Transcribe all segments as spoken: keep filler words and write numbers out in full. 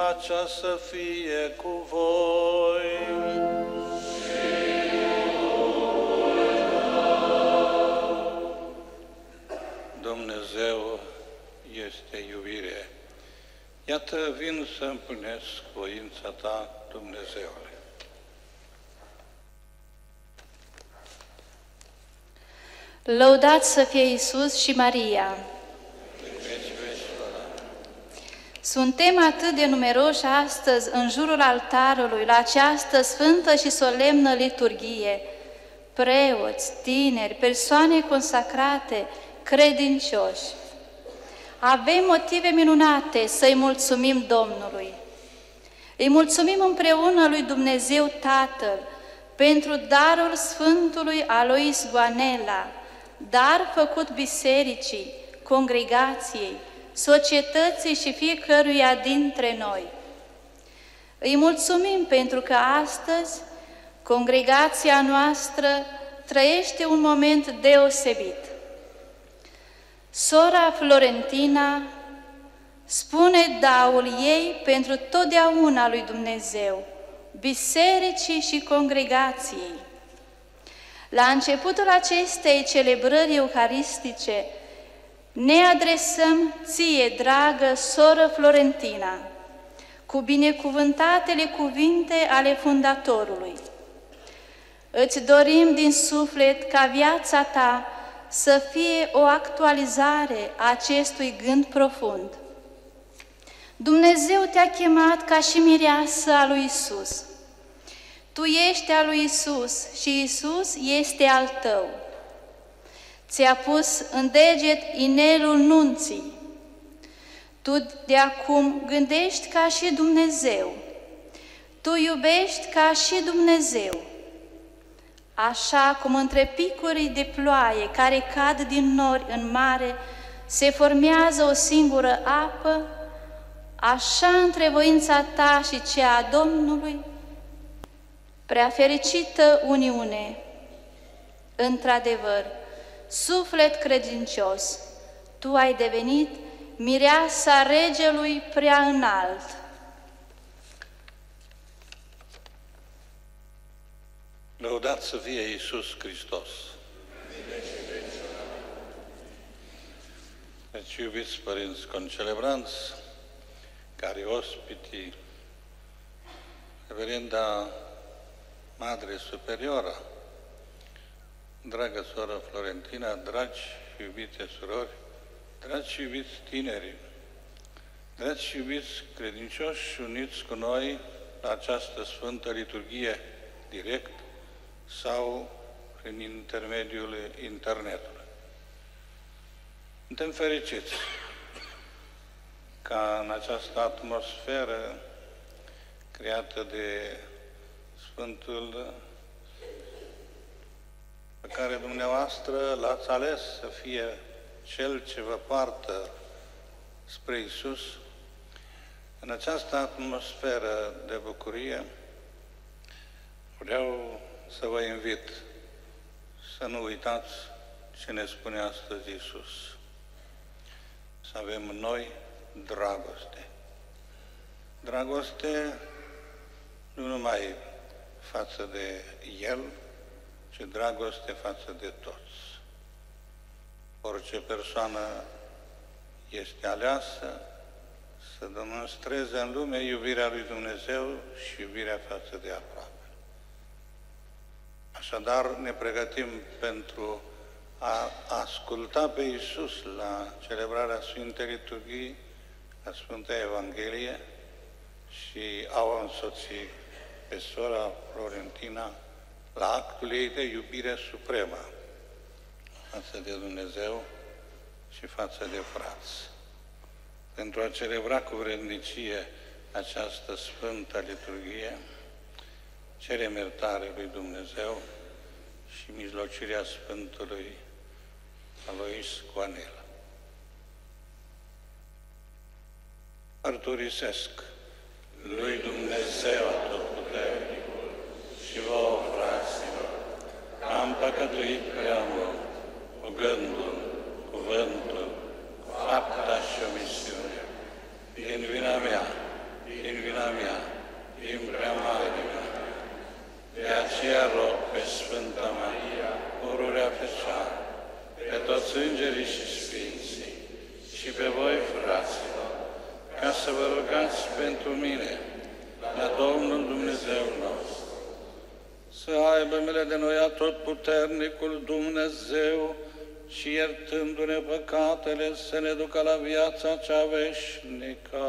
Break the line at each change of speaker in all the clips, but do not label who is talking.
Pacea să fie cu voi. Dumnezeu este iubire. Iată, vin să împlinesc voința ta, Dumnezeule.
Lăudați să fie Iisus și Maria! Suntem atât de numeroși astăzi în jurul altarului, la această sfântă și solemnă liturghie, preoți, tineri, persoane consacrate, credincioși. Avem motive minunate să-i mulțumim Domnului. Îi mulțumim împreună lui Dumnezeu Tatăl pentru darul Sfântului Alois Goanela, dar făcut bisericii, congregației, societății și fiecăruia dintre noi. Îi mulțumim pentru că astăzi congregația noastră trăiește un moment deosebit. Sora Florentina spune daul ei pentru totdeauna lui Dumnezeu, bisericii și congregației. La începutul acestei celebrări euharistice ne adresăm ție, dragă soră Florentina, cu binecuvântatele cuvinte ale Fundatorului. Îți dorim din suflet ca viața ta să fie o actualizare a acestui gând profund. Dumnezeu te-a chemat ca și mireasă a lui Isus. Tu ești al lui Isus și Isus este al tău. Ți-a pus în deget inelul nunții. Tu de acum gândești ca și Dumnezeu. Tu iubești ca și Dumnezeu. Așa cum între picurii de ploaie care cad din nori în mare se formează o singură apă, așa între voința ta și cea a Domnului, prea fericită uniune. Într-adevăr, suflet credincios, tu ai devenit mireasa regelui prea înalt.
Lăudat să fie Iisus Hristos! Deci, iubiți părinți concelebranți, cari ospiti, Reverenda Madre Superiora, dragă soră Florentina, dragi și iubite surori, dragi și iubiți tineri, dragi și iubiți credincioși uniți cu noi la această Sfântă Liturghie direct sau prin intermediul internetului. Suntem fericiți ca în această atmosferă creată de Sfântul pe care dumneavoastră l-ați ales să fie Cel ce vă poartă spre Iisus, în această atmosferă de bucurie, vreau să vă invit să nu uitați ce ne spune astăzi Iisus. Să avem în noi dragoste. Dragoste nu numai față de El, ci dragoste față de toți. Orice persoană este aleasă să demonstreze în lume iubirea lui Dumnezeu și iubirea față de aproape. Așadar, ne pregătim pentru a asculta pe Iisus la celebrarea Sfintei Liturghii, la Sfânta Evanghelie și au însoțit pe sora Florentina la actul ei de iubire supremă față de Dumnezeu și față de frați. Pentru a celebra cu vrednicie această Sfântă Liturghie, cerem iertare lui Dumnezeu și mijlocirea Sfântului Alois Goanela. Mărturisesc lui Dumnezeu Atotputernicul și vouă, fraților, că am păcătuit prea mult cu gândul, cuvântul, fapta și omisiunea, din vina mea, din îngerii și sfinții, și pe voi, fraților, ca să vă rugați pentru mine, la Domnul Dumnezeu nostru. Să aibă milă de noi atotputernicul Dumnezeu și iertându-ne păcatele să ne ducă la viața cea veșnică.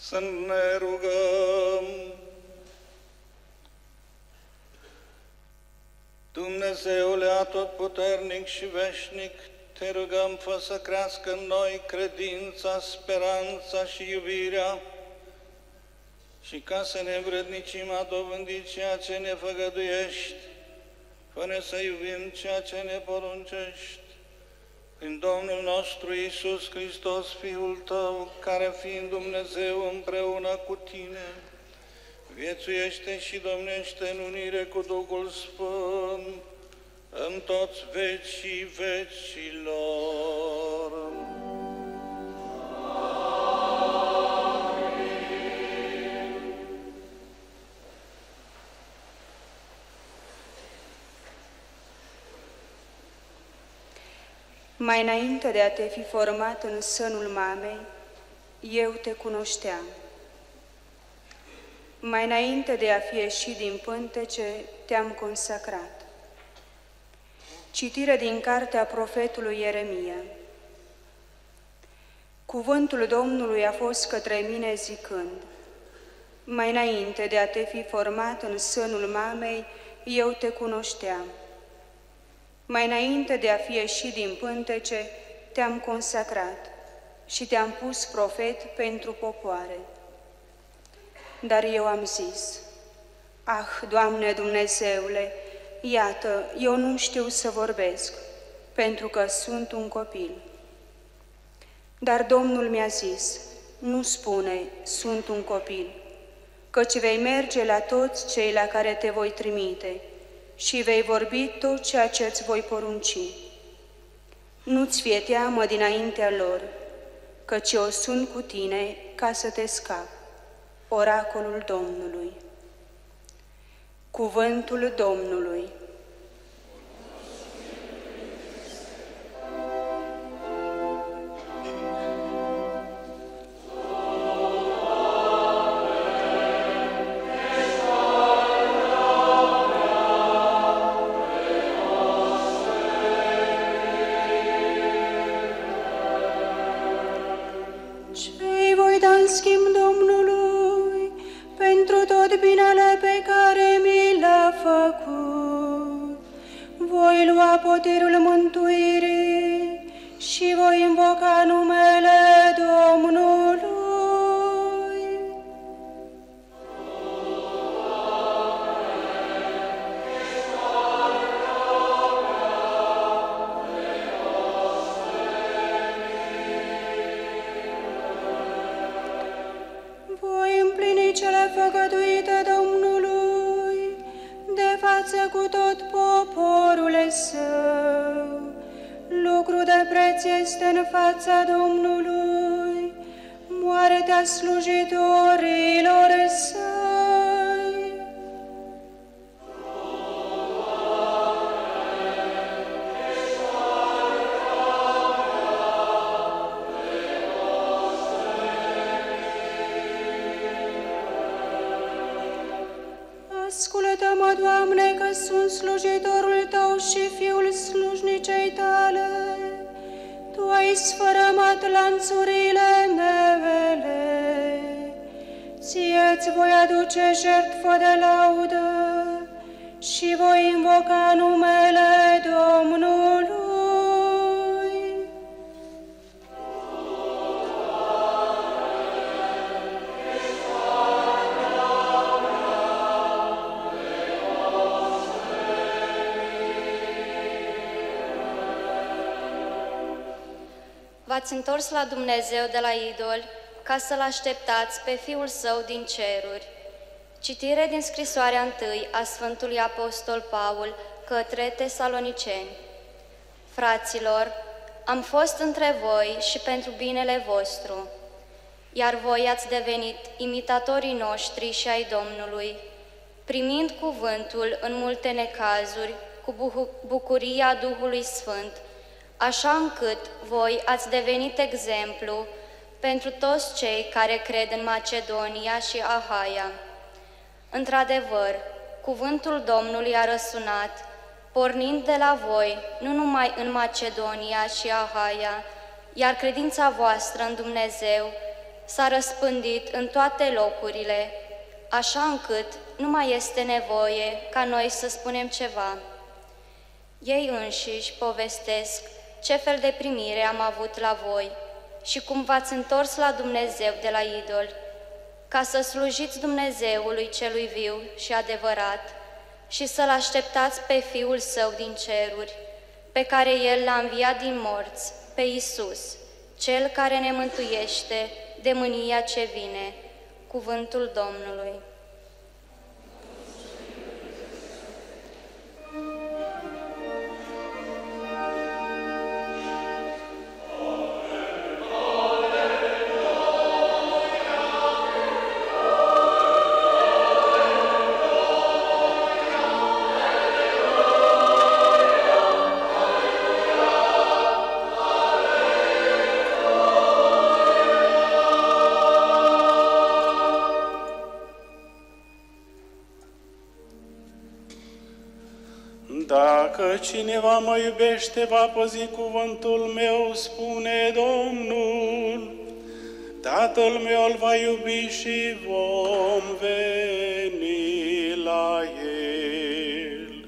Să ne rugăm. Dumnezeule atotputernic și veșnic, te rugăm, fă să crească în noi credința, speranța și iubirea, și ca să ne învrednicim a dobândi ceea ce ne făgăduiești, fă-ne să iubim ceea ce ne poruncești. Prin Domnul nostru Iisus Hristos, Fiul Tău, care fiind Dumnezeu împreună cu Tine, viețuiește și domnește în unire cu Duhul Sfânt, în toți vecii vecilor.
Mai înainte de a te fi format în sânul mamei, eu te cunoșteam. Mai înainte de a fi ieșit din pântece, te-am consacrat. Citire din cartea profetului Ieremia. Cuvântul Domnului a fost către mine zicând: mai înainte de a te fi format în sânul mamei, eu te cunoșteam. Mai înainte de a fi ieșit din pântece, te-am consacrat și te-am pus profet pentru popoare. Dar eu am zis: ah, Doamne Dumnezeule, iată, eu nu știu să vorbesc, pentru că sunt un copil. Dar Domnul mi-a zis: nu spune, sunt un copil, căci vei merge la toți cei la care te voi trimite și vei vorbi tot ceea ce îți voi porunci. Nu-ți fie teamă dinaintea lor, căci eu sunt cu tine ca să te scap. Oracolul Domnului. Cuvântul Domnului. Ce-i voi da în schimb Domnului pentru tot binele pe care mi l-a făcut? Voi lua potirul mântuirii și voi invoca numele Domnului. Voi împlini cele făgăduite Domnului de față cu tot poporul său. Lucru de preț este în fața Domnului moartea slujitorilor săi. Ascultă-mă, Doamne, că sunt slujitorul Tău și fiul slujnicei Tale. Tu ai sfărămat lanțurile mele. Ție-ți voi aduce jertfă de laudă și voi invoca numele Domnului.
V-ați întors la Dumnezeu de la idol ca să-L așteptați pe Fiul Său din ceruri. Citire din scrisoarea întâi a Sfântului Apostol Paul către Tesaloniceni. Fraților, am fost între voi și pentru binele vostru, iar voi ați devenit imitatorii noștri și ai Domnului, primind cuvântul în multe necazuri cu bucuria Duhului Sfânt, așa încât voi ați devenit exemplu pentru toți cei care cred în Macedonia și Ahaia. Într-adevăr, cuvântul Domnului a răsunat, pornind de la voi, nu numai în Macedonia și Ahaia, iar credința voastră în Dumnezeu s-a răspândit în toate locurile, așa încât nu mai este nevoie ca noi să spunem ceva. Ei înșiși povestesc ce fel de primire am avut la voi și cum v-ați întors la Dumnezeu de la idoli, ca să slujiți Dumnezeului celui viu și adevărat și să-L așteptați pe Fiul Său din ceruri, pe care El l-a înviat din morți, pe Iisus, Cel care ne mântuiește de mânia ce vine. Cuvântul Domnului.
Dacă cineva mă iubește, va păzi cuvântul meu, spune Domnul. Tatăl meu îl va iubi și vom veni la el.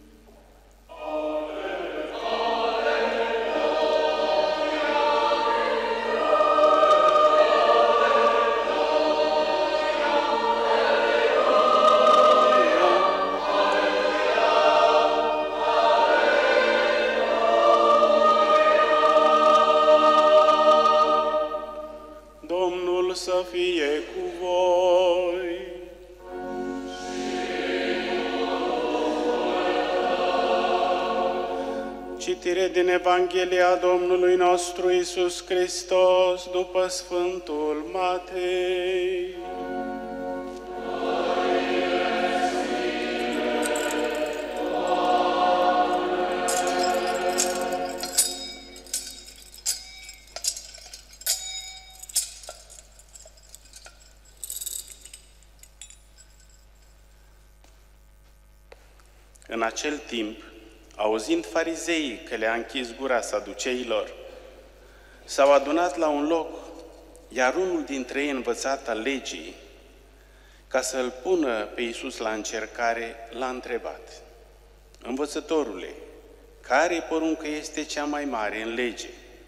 Să fie cu voi. Citire din Evanghelia Domnului nostru Iisus Hristos după Sfântul Matei. În acel timp, auzind farizeii că le-a închis gura saduceilor, s-au adunat la un loc, iar unul dintre ei, învățat al legii, ca să-l pună pe Iisus la încercare, l-a întrebat: Învățătorule, care poruncă este cea mai mare în lege?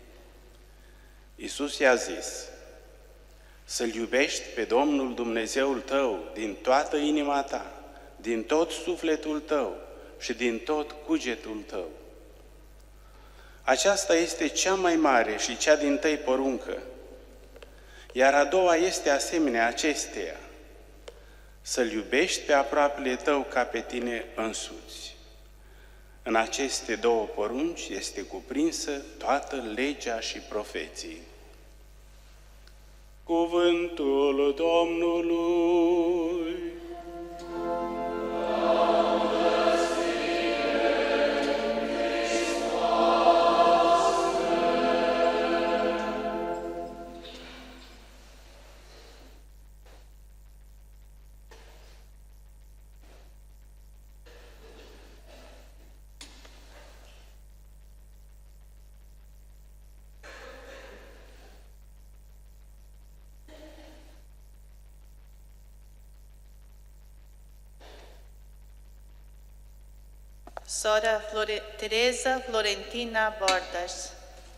Iisus i-a zis: Să-L iubești pe Domnul Dumnezeul tău din toată inima ta, din tot sufletul tău și din tot cugetul tău. Aceasta este cea mai mare și cea dintâi poruncă, iar a doua este asemenea acesteia: să-L iubești pe aproapele tău ca pe tine însuți. În aceste două porunci este cuprinsă toată legea și profeții. Cuvântul Domnului.
Sora Flore Tereza Florentina Bordas.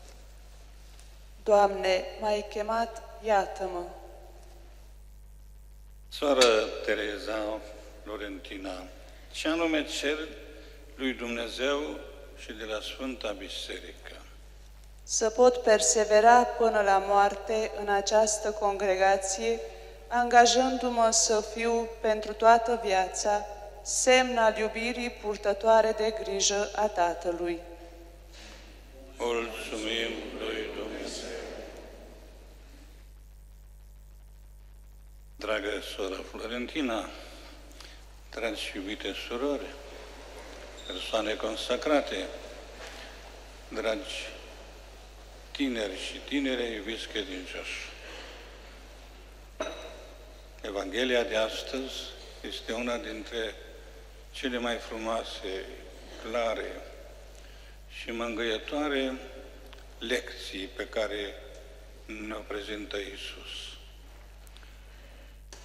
Doamne, m-ai chemat, iată-mă.
Soră Tereza Florentina, ce anume cer lui Dumnezeu și de la Sfânta Biserică?
Să pot persevera până la moarte în această congregație, angajându-mă să fiu pentru toată viața semn al iubirii purtătoare de grijă a Tatălui.
Mulțumim lui Dumnezeu. Dragă soră Florentina, dragi iubite surori, persoane consacrate, dragi tineri și tinere, iubiți credincioși, Evanghelia de astăzi este una dintre cele mai frumoase, clare și mângâietoare lecții pe care ne-o prezintă Iisus.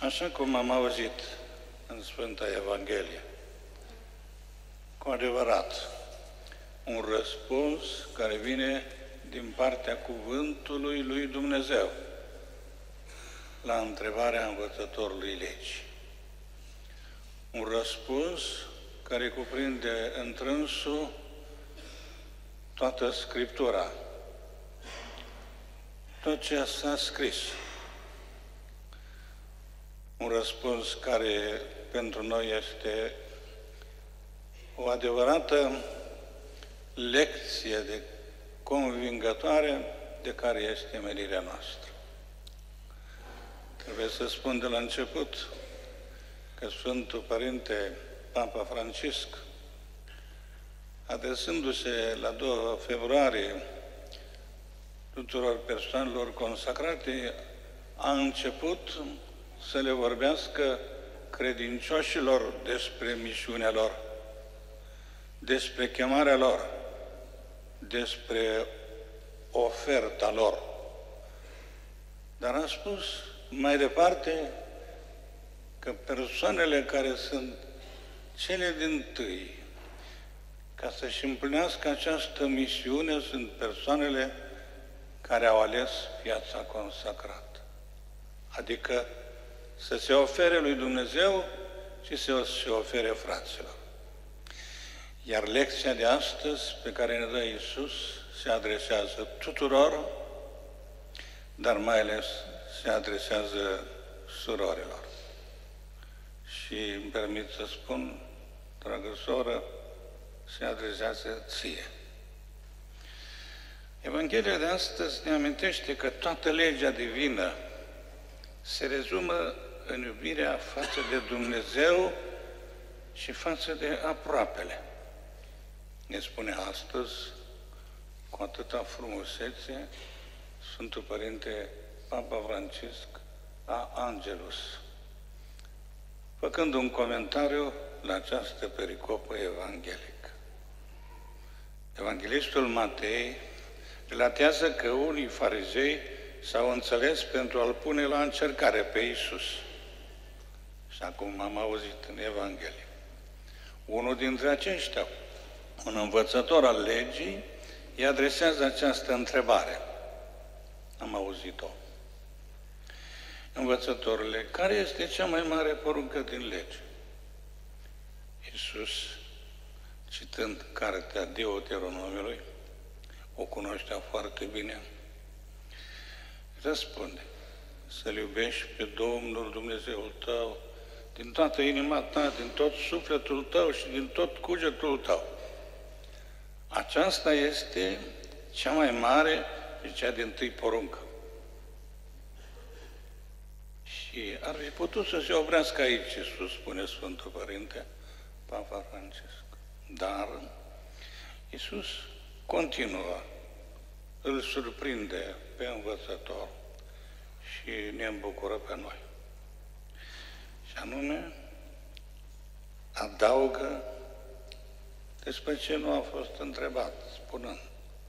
Așa cum am auzit în Sfânta Evanghelie, cu adevărat, un răspuns care vine din partea cuvântului lui Dumnezeu la întrebarea învățătorului legii. Un răspuns care cuprinde întrânsul toată Scriptura, tot ce s-a scris. Un răspuns care pentru noi este o adevărată lecție de convingătoare de care este menirea noastră. Trebuie să spun de la început că Sfântul Părinte Papa Francisc, adresându-se la doi februarie tuturor persoanelor consacrate, a început să le vorbească credincioșilor despre misiunea lor, despre chemarea lor, despre oferta lor. Dar a spus mai departe că persoanele care sunt cele dintâi ca să-și împlinească această misiune sunt persoanele care au ales viața consacrată. Adică să se ofere lui Dumnezeu și să se ofere fraților. Iar lecția de astăzi pe care ne dă Iisus se adresează tuturor, dar mai ales se adresează surorilor. Și îmi permit să spun, dragă soră, se adresează ție. Evanghelia de astăzi ne amintește că toată legea divină se rezumă în iubirea față de Dumnezeu și față de aproapele. Ne spune astăzi, cu atâta frumusețe, Sfântul Părinte Papa Francisc la Angelus, făcând un comentariu la această pericopă evanghelică. Evanghelistul Matei relatează că unii farizei s-au înțeles pentru a-L pune la încercare pe Iisus. Și acum am auzit în Evanghelie. Unul dintre aceștia, un învățător al legii, îi adresează această întrebare. Am auzit-o. Învățătorule, care este cea mai mare poruncă din lege? Iisus, citând cartea Deuteronomiului, o cunoștea foarte bine, răspunde: să-L iubești pe Domnul Dumnezeul tău din toată inima ta, din tot sufletul tău și din tot cugetul tău. Aceasta este cea mai mare și cea dintâi poruncă. Și ar fi putut să se oprească aici, Iisus, spune Sfântul Părinte Papa Francisc. Dar Iisus continuă, îl surprinde pe învățător și ne îmbucură pe noi. Și anume, adaugă despre ce nu a fost întrebat, spunând: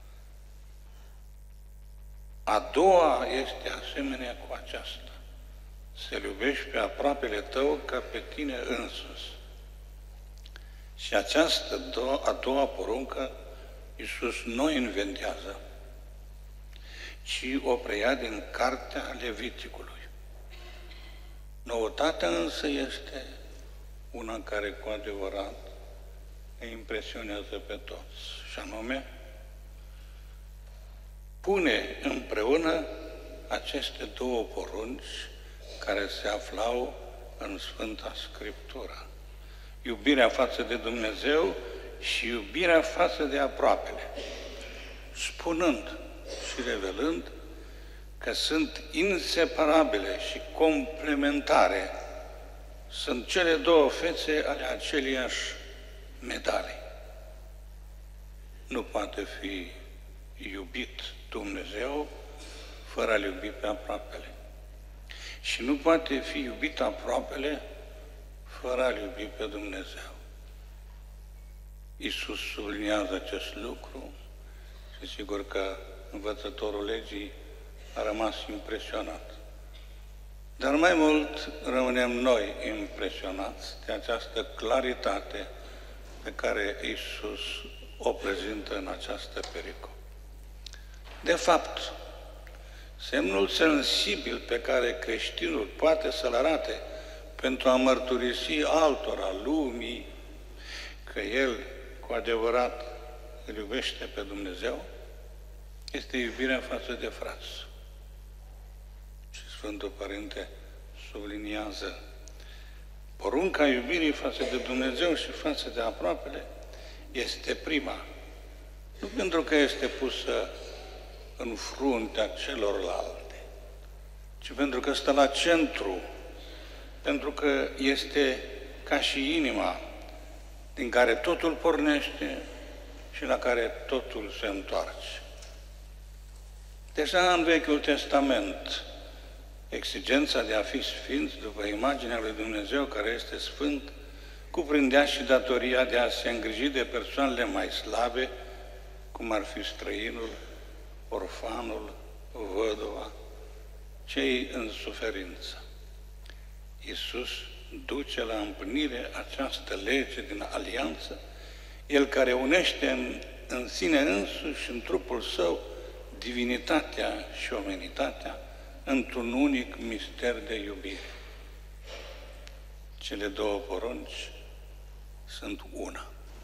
a doua este asemenea cu aceasta, să-L iubești pe aproapele tău ca pe tine însuți. Și această a doua poruncă Iisus nu o inventează, ci o preia din cartea Leviticului. Noutatea însă este una care cu adevărat îi impresionează pe toți, și anume pune împreună aceste două porunci care se aflau în Sfânta Scriptură. Iubirea față de Dumnezeu și iubirea față de aproapele, spunând și revelând că sunt inseparabile și complementare, sunt cele două fețe ale aceleiași medalii. Nu poate fi iubit Dumnezeu fără a-L iubi pe aproapele. Și nu poate fi iubit aproapele fără a-L iubi pe Dumnezeu. Iisus subliniază acest lucru și sigur că învățătorul legii a rămas impresionat. Dar mai mult rămânem noi impresionați de această claritate pe care Iisus o prezintă în această pericopă. De fapt, semnul sensibil pe care creștinul poate să-l arate pentru a mărturisi altora, lumii, că el cu adevărat îl iubește pe Dumnezeu, este iubirea față de frați. Și Sfântul Părinte subliniază porunca iubirii față de Dumnezeu și față de aproapele este prima. Nu pentru că este pusă în fruntea celorlalte, ci pentru că stă la centru, pentru că este ca și inima din care totul pornește și la care totul se întoarce. Deja în Vechiul Testament, exigența de a fi sfinți după imaginea lui Dumnezeu care este sfânt, cuprindea și datoria de a se îngriji de persoanele mai slabe, cum ar fi străinul, orfanul, văduva, cei în suferință. Iisus duce la împlinire această lege din alianță, El care unește în, în sine însuși, în trupul Său, divinitatea și omenitatea într-un unic mister de iubire. Cele două porunci sunt una.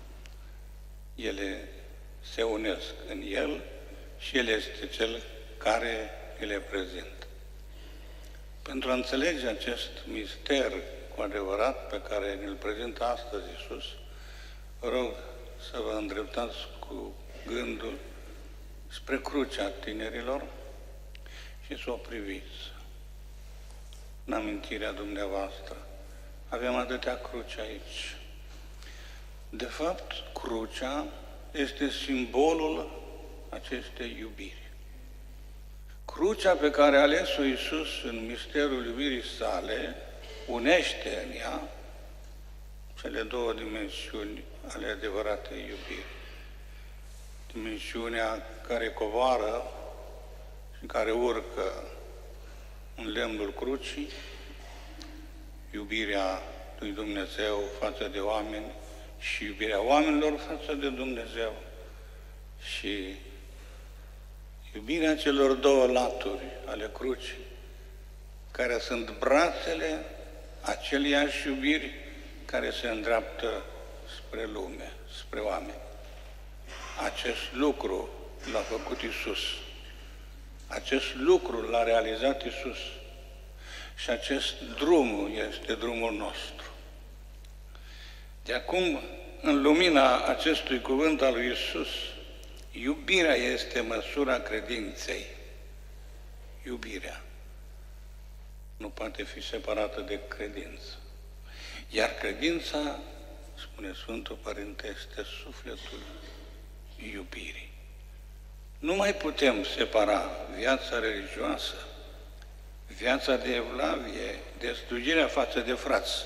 Ele se unesc în El și El este Cel care le prezintă. Pentru a înțelege acest mister cu adevărat pe care ne-l prezintă astăzi Iisus, vă rog să vă îndreptați cu gândul spre crucea tinerilor și să o priviți. În amintirea dumneavoastră avem atâtea cruci aici. De fapt, crucea este simbolul acestei iubiri. Crucea pe care a ales-o Iisus în misterul iubirii sale unește în ea cele două dimensiuni ale adevăratei iubiri. Dimensiunea care coboară și care urcă în lemnul crucii, iubirea lui Dumnezeu față de oameni și iubirea oamenilor față de Dumnezeu și iubirea celor două laturi ale crucii, care sunt brațele aceleiași iubiri care se îndreaptă spre lume, spre oameni. Acest lucru l-a făcut Iisus. Acest lucru l-a realizat Iisus. Și acest drum este drumul nostru. De acum, în lumina acestui cuvânt al lui Iisus, iubirea este măsura credinței. Iubirea nu poate fi separată de credință. Iar credința, spune Sfântul Părinte, este sufletul iubirii. Nu mai putem separa viața religioasă, viața de evlavie, de slujirea față de frați,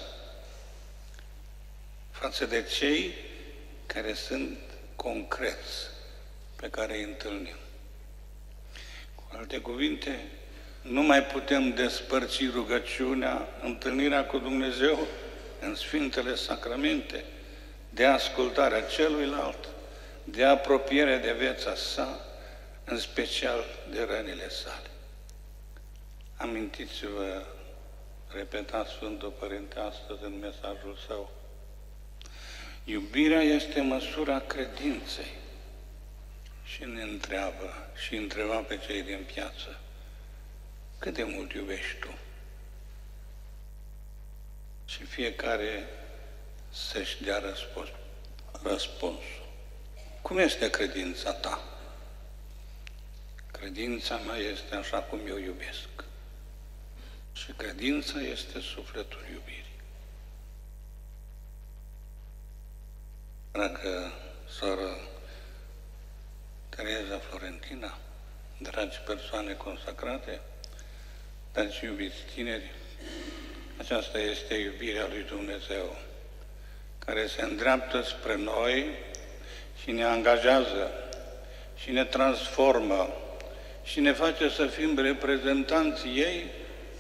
față de cei care sunt concreți, pe care îi întâlnim. Cu alte cuvinte, nu mai putem despărți rugăciunea, întâlnirea cu Dumnezeu în Sfintele Sacramente, de ascultarea celuilalt, de apropiere de viața sa, în special de rănile sale. Amintiți-vă, repeta Sfântul Părinte astăzi în mesajul său, iubirea este măsura credinței. Și ne întreabă și întreba pe cei din piață, cât de mult iubești tu? Și fiecare să-și dea răspuns, răspunsul. Cum este credința ta? Credința mea este așa cum eu iubesc. Și credința este sufletul iubirii. Dragă soră Tereza Florentina, dragi persoane consacrate, dragi iubiți tineri, aceasta este iubirea lui Dumnezeu, care se îndreaptă spre noi și ne angajează și ne transformă și ne face să fim reprezentanții ei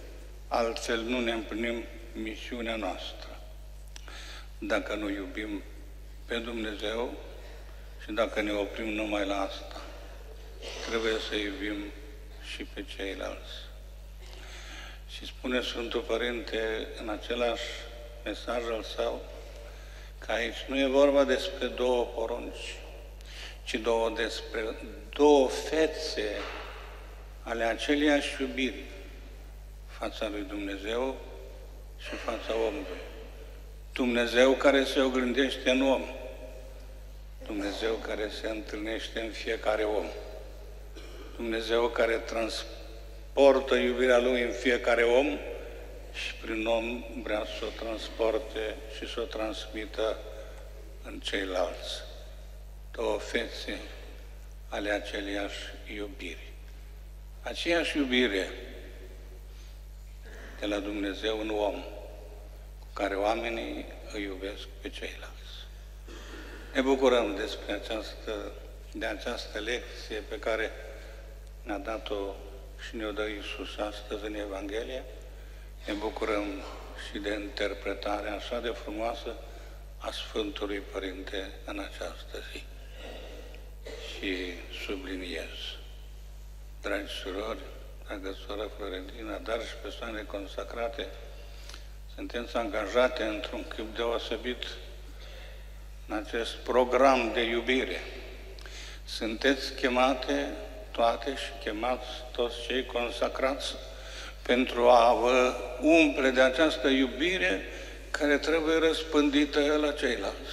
altfel nu ne împlinim misiunea noastră. Dacă nu iubim pe Dumnezeu și dacă ne oprim numai la asta, trebuie să iubim și pe ceilalți. Și spune Sfântul Părinte în același mesaj al său că aici nu e vorba despre două porunci, ci două despre două fețe ale aceleiași iubiri fața lui Dumnezeu și fața omului. Dumnezeu care se oglindește în om, Dumnezeu care se întâlnește în fiecare om, Dumnezeu care transportă iubirea Lui în fiecare om și prin om vrea să o transporte și să o transmită în ceilalți. Două fețe ale aceleiași iubiri. Aceeași iubire de la Dumnezeu în om, cu care oamenii îi iubesc pe ceilalți. Ne bucurăm despre această, de această lecție pe care ne-a dat-o și ne-o dă Iisus astăzi în Evanghelie. Ne bucurăm și de interpretarea așa de frumoasă a Sfântului Părinte în această zi. Și subliniez, dragi surori, dragă soră Florentina, dar și persoane consacrate, sunteți angajate într-un chip deosebit în acest program de iubire. Sunteți chemate toate și chemați toți cei consacrați pentru a vă umple de această iubire care trebuie răspândită la ceilalți.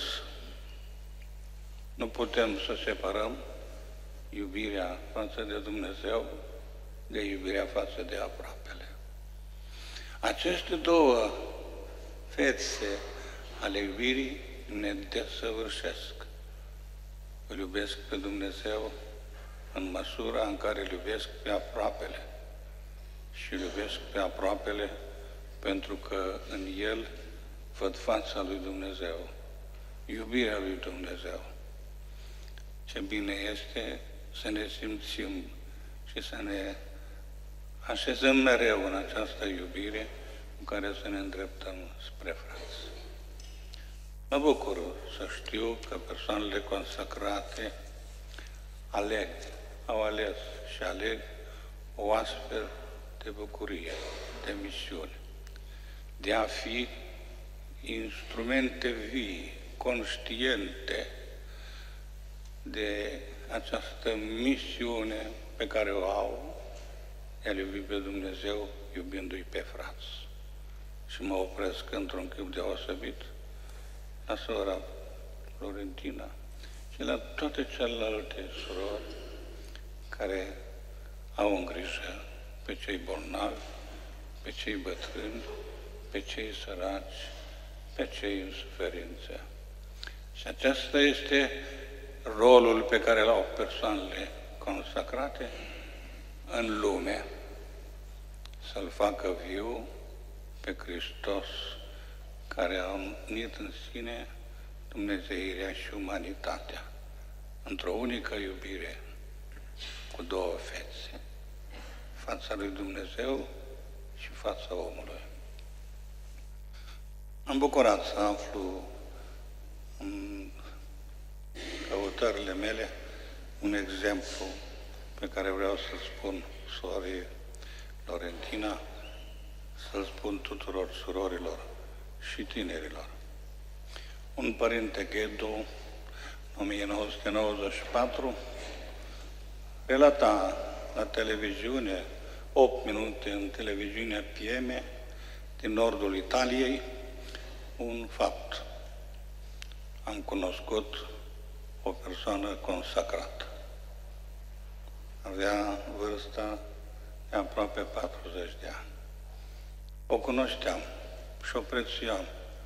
Nu putem să separăm iubirea față de Dumnezeu de iubirea față de aproapele. Aceste două fețe ale iubirii ne desăvârșesc. Îl iubesc pe Dumnezeu în măsura în care îl iubesc pe aproapele și îl iubesc pe aproapele pentru că în el văd fața lui Dumnezeu, iubirea lui Dumnezeu. Ce bine este să ne simțim și să ne așezăm mereu în această iubire cu care să ne îndreptăm spre frați. Mă bucur să știu că persoanele consacrate aleg, au ales și aleg o astfel de bucurie, de misiune, de a fi instrumente vii, conștiente de această misiune pe care o au, de a-L iubi pe Dumnezeu iubindu-i pe frați. Și mă opresc într-un chip deosebit la sora Florentina și la toate celelalte surori care au în grijă pe cei bolnavi, pe cei bătrâni, pe cei săraci, pe cei în suferință. Și acesta este rolul pe care l-au persoanele consacrate în lume, să-L facă viu pe Hristos, care a unit în sine dumnezeirea și umanitatea într-o unică iubire cu două fețe, fața lui Dumnezeu și fața omului. Am bucurat să aflu în căutările mele un exemplu pe care vreau să-l spun sorii Florentina, să-l spun tuturor surorilor și tinerilor. Un părinte Ghedu, în o mie nouă sute nouăzeci și patru, relata la televiziune, opt minute în televiziunea P M din nordul Italiei, un fapt. Am cunoscut o persoană consacrată. Avea vârsta de aproape patruzeci de ani. O cunoșteam și o prețuiam.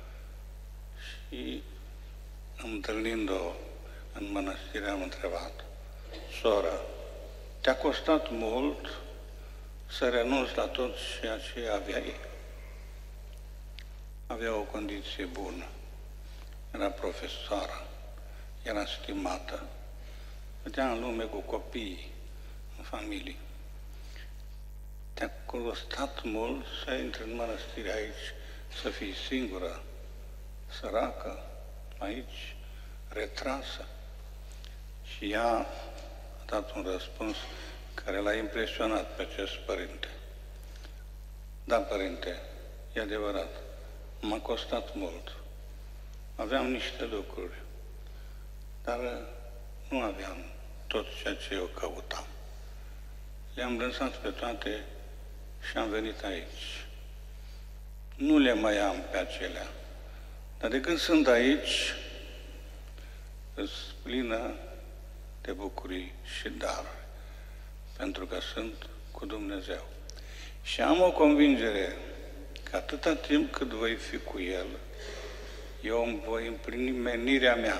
Și întâlnind-o în mănăstire am întrebat: soră, te-a costat mult să renunți la tot ceea ce aveai? Avea o condiție bună. Era profesoară, era stimată, stătea în lume cu copiii, în familie. te-a costat mult să intri în mănăstire aici, să fii singură, săracă, aici, retrasă. Și ea a dat un răspuns care l-a impresionat pe acest părinte. Da, părinte, e adevărat, m-a costat mult. Aveam niște lucruri, dar nu aveam tot ceea ce eu căutam. Le-am lăsat pe toate și am venit aici. Nu le mai am pe acelea, dar de când sunt aici, îs plină de bucurii și daruri, pentru că sunt cu Dumnezeu. Și am o convingere că atâta timp cât voi fi cu El, eu îmi voi împlini menirea mea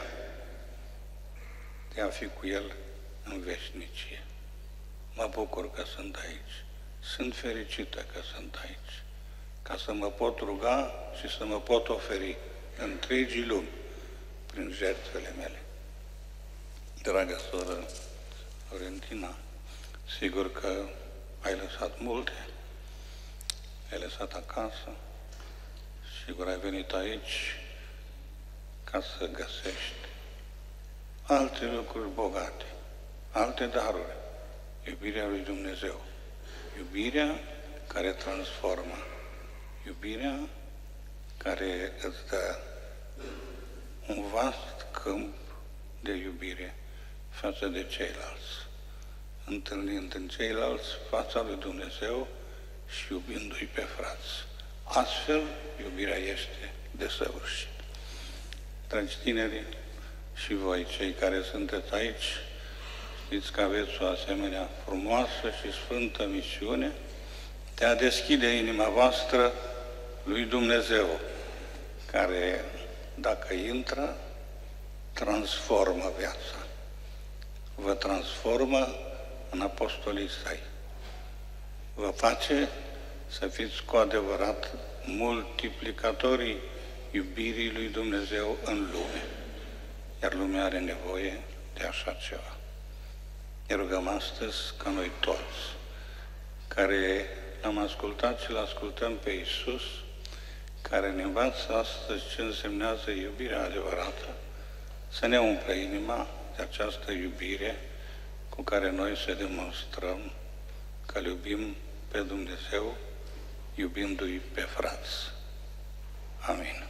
de a fi cu El în veșnicie. Mă bucur că sunt aici. Sunt fericită că sunt aici. Ca să mă pot ruga și să mă pot oferi întregii lumi prin jertfele mele. Dragă soră Florentina, sigur că ai lăsat multe, ai lăsat acasă, sigur ai venit aici ca să găsești alte lucruri bogate, alte daruri, iubirea lui Dumnezeu, iubirea care transformă, iubirea care îți dă un vast câmp de iubire față de ceilalți, întâlnind în ceilalți fața lui Dumnezeu și iubindu-i pe frați. Astfel, iubirea este desăvârșită. Dragi tineri, și voi, cei care sunteți aici, știți că aveți o asemenea frumoasă și sfântă misiune de a deschide inima voastră lui Dumnezeu, care, dacă intră, transformă viața. Vă transformă în apostolii săi. Vă face să fiți cu adevărat multiplicatorii iubirii lui Dumnezeu în lume. Iar lumea are nevoie de așa ceva. Ne rugăm astăzi ca noi toți, care l-am ascultat și l-ascultăm pe Iisus, care ne învață astăzi ce însemnează iubirea adevărată, să ne umple inima de această iubire cu care noi să demonstrăm că îl iubim pe Dumnezeu, iubindu-i pe frați. Amin.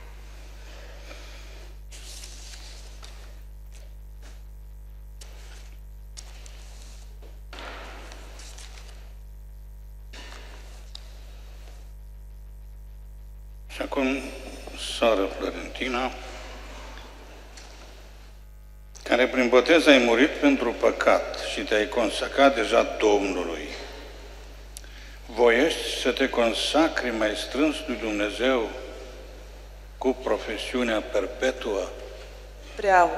Și acum, soră Florentina, care prin botez ai murit pentru păcat și te-ai consacrat deja Domnului, voiești să te consacri mai strâns lui Dumnezeu cu profesiunea perpetuă?
Vreau.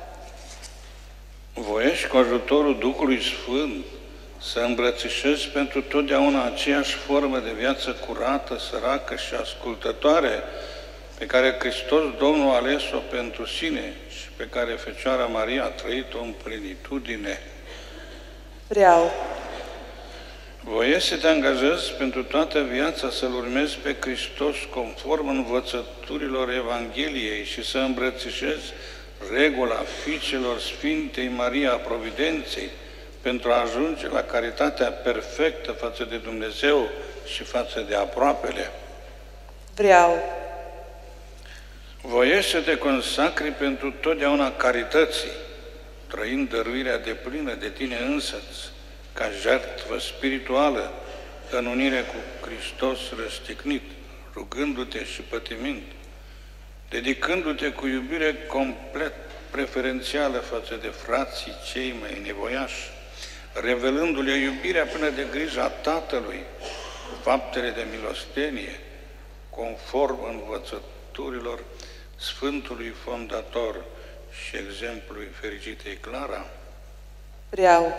Voiești cu ajutorul Duhului Sfânt să îmbrățișezi pentru totdeauna aceeași formă de viață curată, săracă și ascultătoare pe care Hristos Domnul a ales-o pentru sine și pe care Fecioara Maria a trăit-o în plenitudine?
Vreau.
Voiești să te angajezi pentru toată viața să-L urmezi pe Hristos conform învățăturilor Evangheliei și să îmbrățișezi regula fiicelor Sfintei Maria a Providenței pentru a ajunge la caritatea perfectă față de Dumnezeu și față de aproapele?
Vreau.
Voiești să te consacri pentru totdeauna carității, trăind dăruirea deplină de tine însăți, ca jertfă spirituală, în unire cu Hristos răstignit, rugându-te și pătimind, dedicându-te cu iubire complet preferențială față de frații cei mai nevoiași, revelându-le iubirea până de grija Tatălui, cu faptele de milostenie, conform învățăturilor Sfântului Fondator și exemplului fericitei Clara?
Vreau.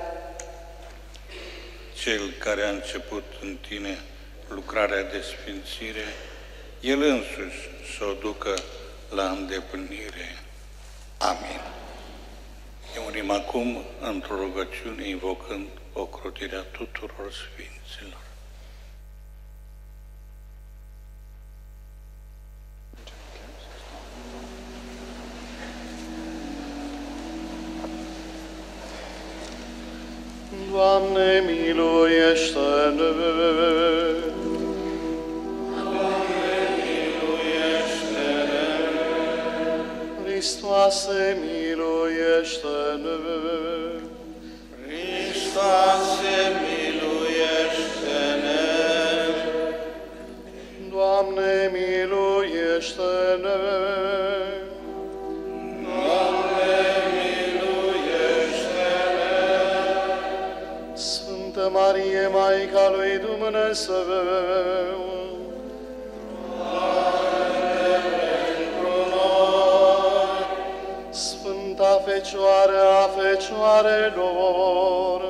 Cel care a început în tine lucrarea de sfințire, El însuși să o ducă la îndeplinire. Amin. Ne unim acum într-o rugăciune invocând ocrotirea tuturor sfinților.
Doamne, miluiește-ne!
Doamne, miluiește-ne!
Hristoase, miluiește-ne!
Hristoase, miluiește-ne!
Doamne, miluiește-ne!
Doamne, miluiește-ne!
Sfântă Marie, Maica lui Dumnezeu,
Doamne, pentru noi!
Sfânta Fecioară a Fecioarelor,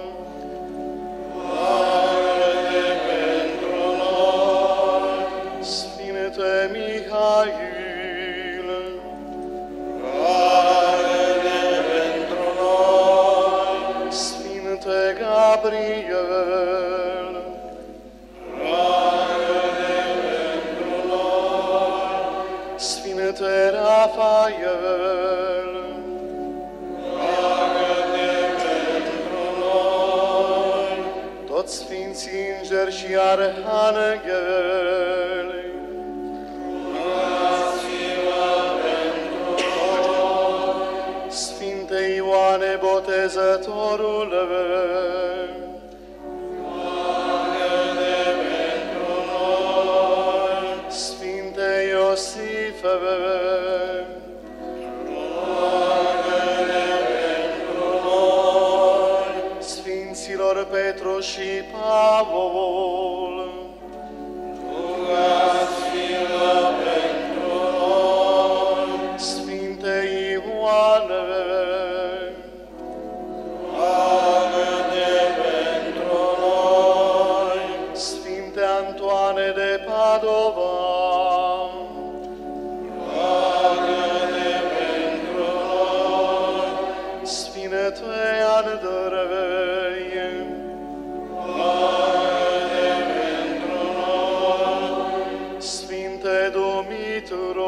Doamne, pentru noi!
Sfinte Mihail,
Doamne, pentru noi!
Sfinte Gabriel,
Doamne, pentru noi!
Sfinte Rafael,
Doamne, pentru noi!
toți Sfinții Îngeri și Arhangheli,
Rugați-vă pentru noi!
Sfinte Ioane Botezătorule,
Doamne, pentru noi!
Sfinte Iosife,
Doamne, pentru noi!
Sfinților Petru și Pavel,
Rugați-vă pentru noi!
Sfinte Ioane,
Doamne, pentru noi!
Sfinte Antoane de Padova,
Doamne, pentru noi!
Sfinte Andrei,
Doamne, pentru noi!
Sfinte Dumitru,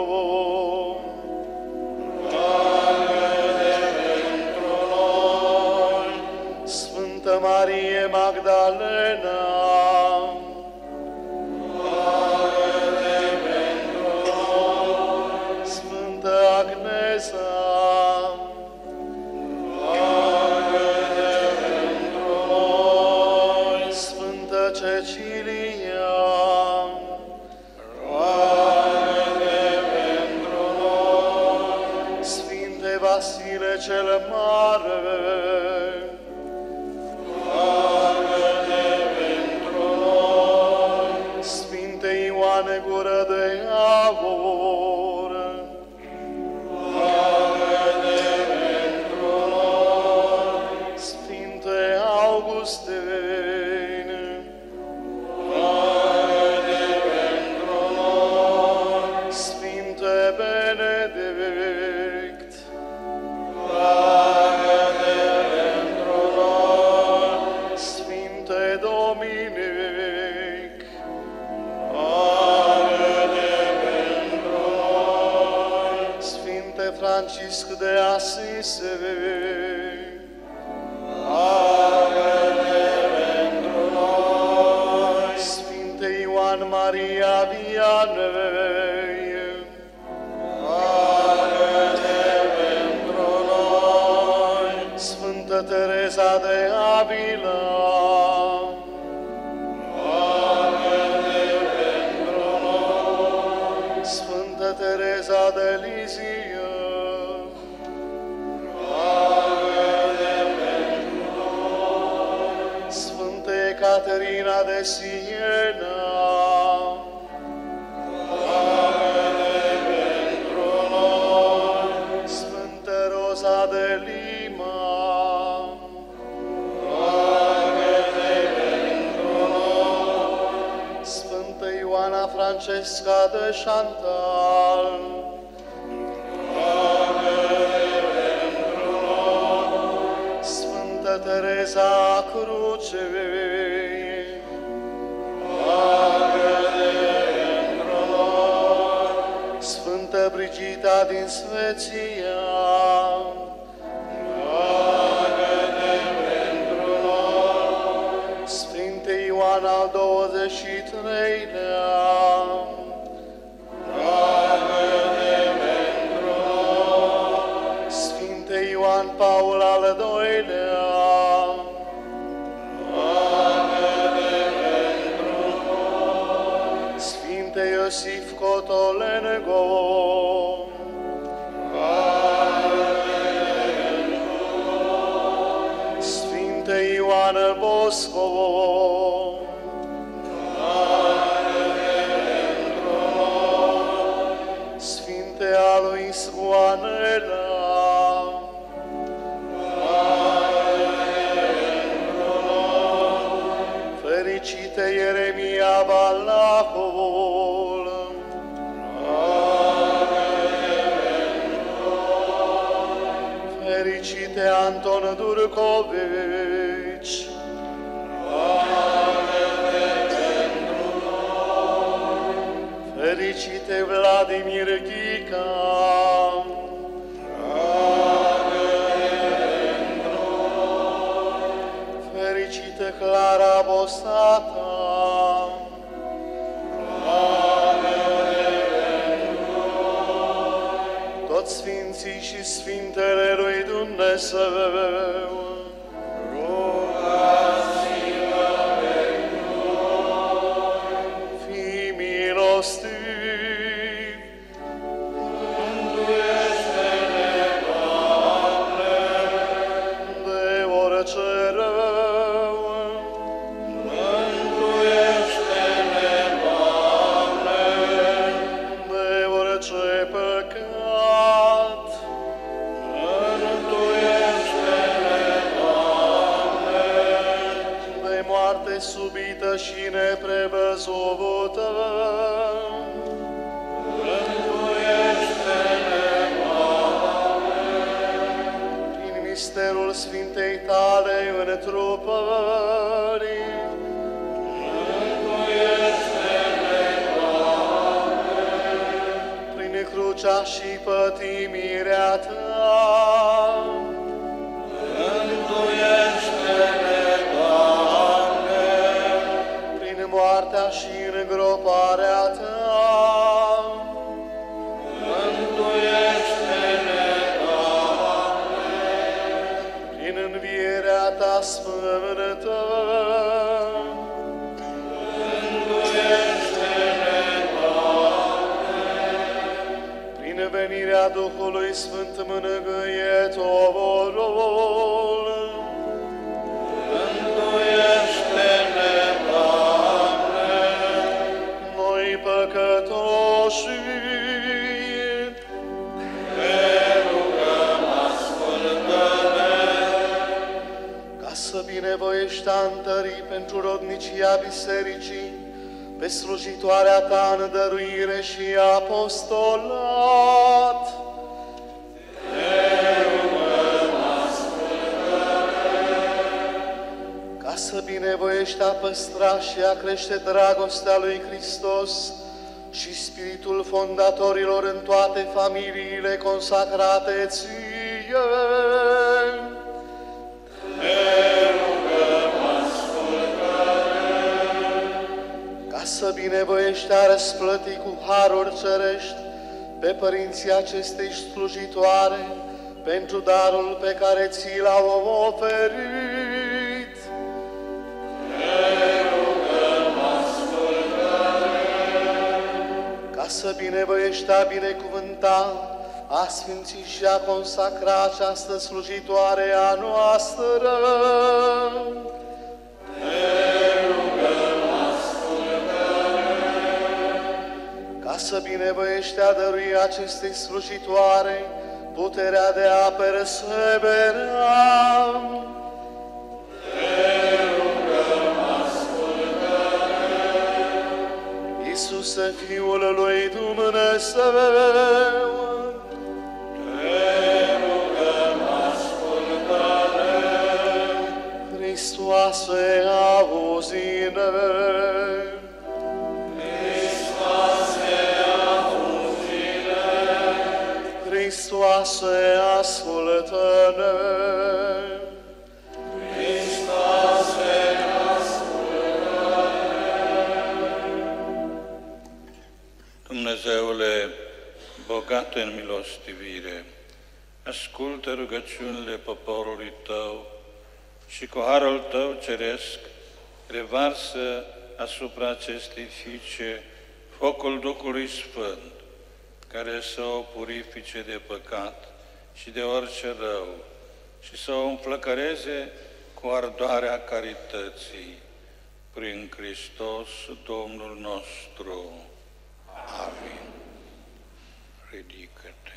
Doamne, pentru noi!
Sfântă Marie Magdalena,
Doamne, pentru noi!
Sfântă Agnesa,
Doamne, pentru noi!
Sfântă Cecilia,
Doamne, pentru noi!
Sfinte Vasile cel Mare,
Doamne, pentru noi!
Sfinte Ioane Gură de Aur,
Doamne, pentru noi!
Sfinte Augustin,
Doamne, pentru noi!
Sfinte Benedict,
Doamne, pentru noi!
Sfinte Dominic,
Doamne, pentru noi!
Sfinte Francisc de Asise,
Doamne, pentru noi!
Sfinte Ioan Maria Vianney,
Doamne, pentru noi!
Sfântă Teresa de Avila,
Doamne, pentru noi!
Sfântă Teresa de Lizia,
Doamne, pentru noi!
Sfântă Ecaterina de Siena,
Doamne, pentru noi!
Sfântă Rosa de Lima,
Doamne, pentru noi!
Sfântă Ioana Francesca de Chantal,
Doamne, pentru noi!
Sfântă Teresa a Crucei,
Doamne, pentru noi!
Sfântă Brigida din Svezia,
Doamne, pentru noi!
treilea. Sfinte Ioan Paul al doilea. Sfinte Iosif Cotolengo. Sfinte Ioan Bosco. Sfinte Alois Guanela. Fericite Ieremia Valahul. Fericite Anton Durcovici. Fericite Vladimir Ghica. Fericite Clara Bosata. Toți Sfinții și Sfintele lui Dumnezeu. Rugați-vă pentru noi. Fii milostiv. Mântuiește-ne, Doamne, de orice rău. Mântuiește-ne, Doamne, de orice păcat. Mântuiește-ne, Doamne, de moarte subită și neprevăzută. Mântuiește-ne, Doamne, prin misterul Sfintei Tale întrupării. Mântuiește-ne, Doamne, prin crucea și pătimirea Ta. Mântuiește-ne, Doamne, prin moartea și îngroparea Ta. Mântuiește-ne, Doamne, prin învierea Ta sfântă. Mântuiește-ne, Doamne, prin venirea Duhului Sfânt Mângâietorul. Mântuiește-ne, Doamne, noi păcătoși. Te rugăm, ascultă-ne. Ca să binevoiești a întări pentru rodnicia Bisericii, pe slujitoarea Ta în dăruire și apostolat. Ca să binevoiești a păstra și a crește dragostea lui Hristos și spiritul fondatorilor în toate familiile consacrate Ție. Ca să binevoiești a răsplăti cu haruri cerești pe părinții acestei slujitoare pentru darul pe care ți l-au oferit. Ca să binevoiești a binecuvânta, a sfinți și a consacra această slujitoare a noastră. Ca să binevoiești a dărui acestei slujitoare puterea de a persevera. Iisuse, Fiul lui Dumnezeu, te rugăm, ascultă-ne. Hristoase, auzi-ne. Hristoase, auzi-ne. Hristoase, ascultă-ne. Hristoase, ascultă-ne.
Domnule, bogat în milostivire, ascultă rugăciunile poporului Tău și cu harul Tău ceresc revarsă asupra acestei fiice focul Duhului Sfânt, care să o purifice de păcat și de orice rău și să o înflăcăreze cu ardoarea carității. Prin Hristos Domnul nostru. Amin. Ridică-te.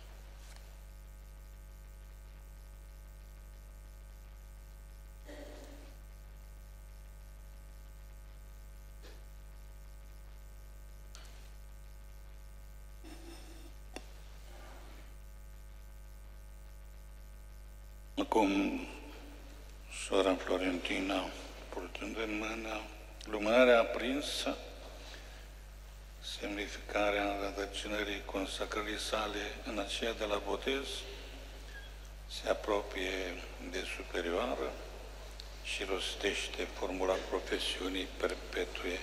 Acum, sora Florentina, purtând în mână lumânarea aprinsă, semnificarea înrădăcinării consacrării sale în aceea de la botez, se apropie de superioară și rostește formula profesiunii perpetue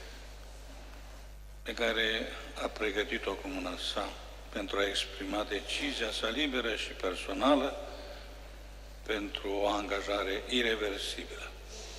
pe care a pregătit-o cu mâna sa pentru a exprima decizia sa liberă și personală pentru o angajare ireversibilă.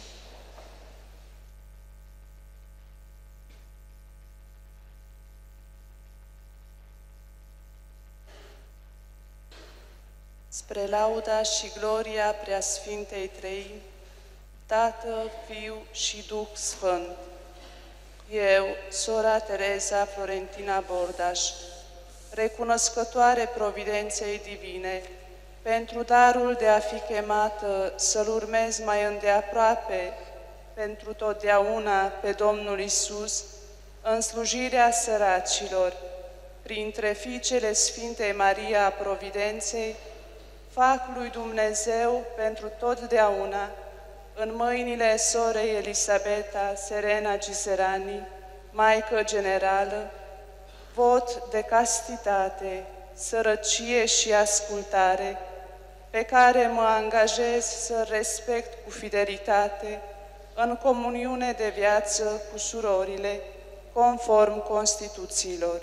Spre lauda și gloria Preasfintei Trei, Tată, Fiu și Duh Sfânt, eu, sora Tereza Florentina Bordaș, recunoscătoare providenței divine, pentru darul de a fi chemată să-L urmez mai îndeaproape pentru totdeauna pe Domnul Iisus, în slujirea săracilor, printre fiicele Sfintei Maria a Providenței, fac lui Dumnezeu pentru totdeauna, în mâinile sorei Elisabeta Serena Giserani, Maică Generală, vot de castitate, sărăcie și ascultare, pe care mă angajez să respect cu fidelitate, în comuniune de viață cu surorile, conform Constituțiilor.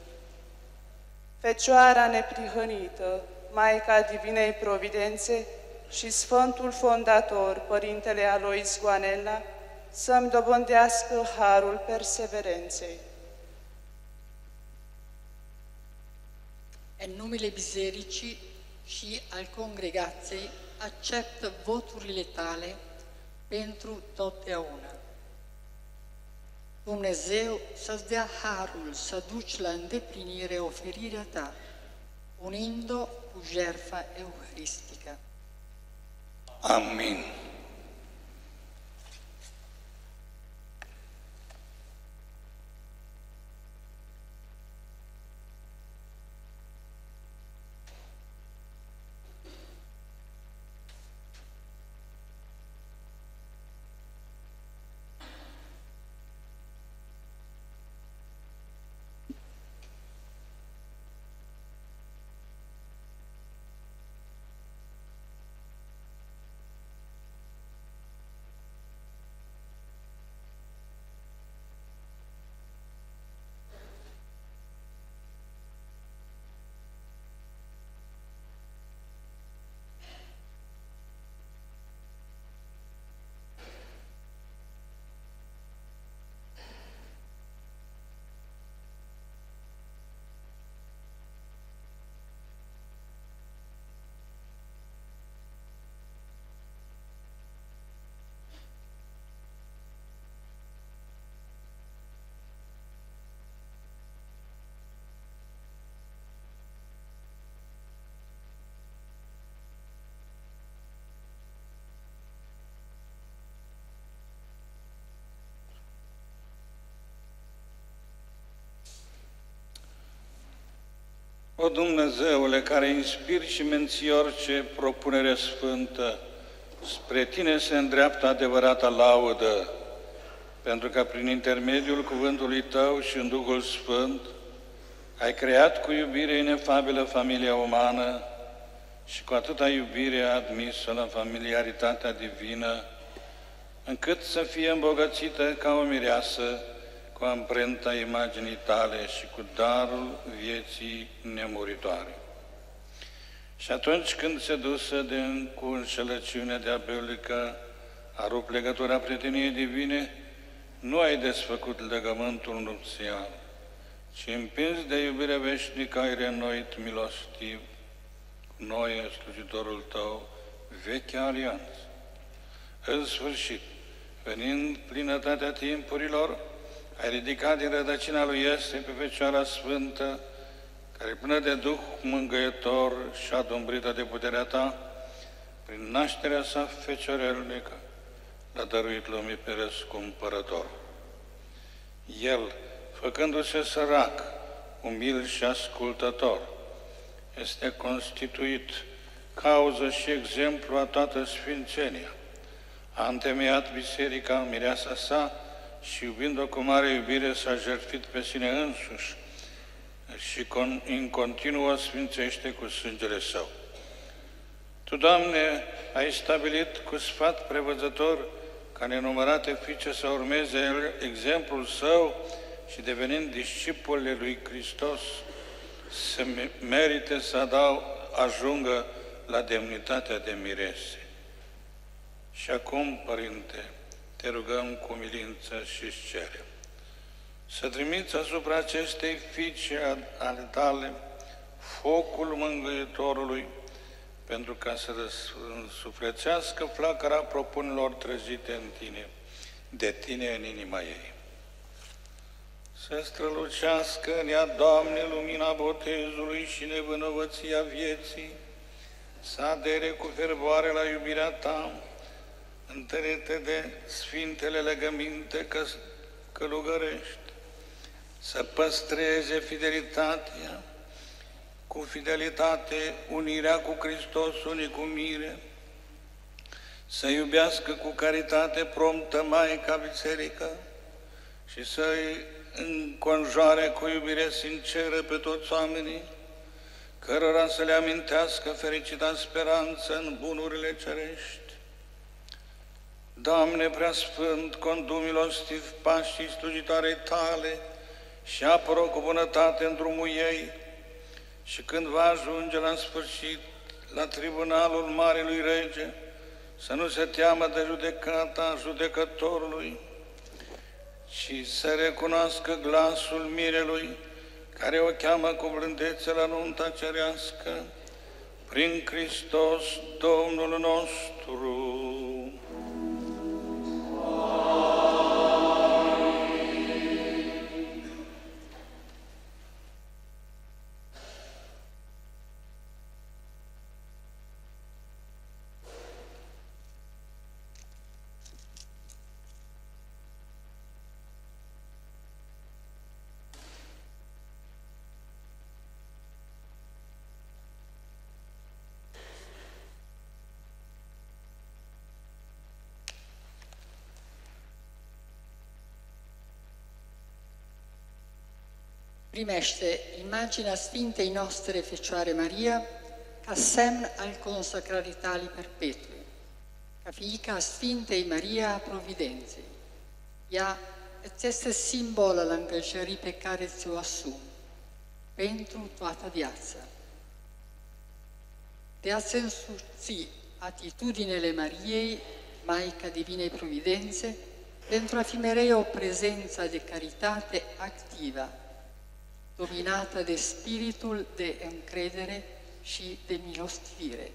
Fecioara neprihănită, Maica Divinei Providențe și Sfântul Fondator, Părintele Alois Goanella, să-mi dobândească harul perseverenței.
În numele Bisericii și al congregației acceptă voturile tale pentru totdeauna. Dumnezeu să-ți dea harul să duci la îndeplinire oferirea ta, unind-o cu jertfa euharistică.
Amin. O Dumnezeule, care inspiri și menții orice propunere sfântă, spre Tine se îndreaptă adevărata laudă, pentru că prin intermediul cuvântului Tău și în Duhul Sfânt ai creat cu iubire inefabilă familia umană și cu atâta iubire admisă la familiaritatea divină, încât să fie îmbogățită ca o mireasă cu cu amprenta imaginii tale și cu darul vieții nemuritoare. Și atunci când se dusă de cu înșelăciunea diabolică, a rupt legătura prieteniei divine, nu ai desfăcut legământul nupțial, ci împins de iubire veșnică ai reînnoit milostiv cu noi, slujitorul tău, vechea alianță. În sfârșit, venind plinătatea timpurilor, ai ridicat din rădăcina lui Iese pe Fecioara Sfântă, care până de Duh mângâietor și adumbrită de puterea ta, prin nașterea sa feciorelnică, l-a dăruit lumii pe răscumpărător. El, făcându-se sărac, umil și ascultător, este constituit cauză și exemplu a toată sfințenia. A întemeiat biserica, mireasa sa, și iubind-o cu mare iubire s-a jertfit pe sine însuși și în continuă sfințește cu sângele său. Tu, Doamne, ai stabilit cu sfat prevăzător ca nenumărate fiice să urmeze exemplul său și devenind discipolele lui Hristos, să merite să adau, ajungă la demnitatea de mirese. Și acum, Părinte, te rugăm cu milință și-ți cerem să trimiți asupra acestei fiice ale tale focul mângâietorului, pentru ca să răsuflețească flacăra propunilor trezite în tine, de tine în inima ei. Să strălucească în ea, Doamne, lumina botezului și nevânovăția vieții, să adere cu fervoare la iubirea ta, întărite de sfintele legăminte că călugărești, să păstreze fidelitatea, cu fidelitate unirea cu Hristos unicumire, să iubească cu caritate promptă Maica Biserică și să-i înconjoare cu iubire sinceră pe toți oamenii, cărora să le amintească fericita speranță în bunurile cerești. Doamne preasfânt, condu milostiv pașii slujitoarei tale și apără cu bunătate în drumul ei, și când va ajunge la sfârșit la tribunalul Marelui Rege, să nu se teamă de judecata judecătorului, ci să recunoască glasul mirelui, care o cheamă cu blândețe la nunta cerească, prin Hristos Domnul nostru.
Primește imaginea Sfintei noastre Fecioare Maria ca semn al consacrării tale perpetue, ca fiica Sfintei Maria a Providenței. Ea îți este simbol al angajării pe care ți-o asumi pentru toată viața. De a-ți însuți atitudinile Mariei, Maica Divinei Providențe, pentru a fi mereu o prezență de caritate activă, dominată de spiritul de încredere și de milostivire.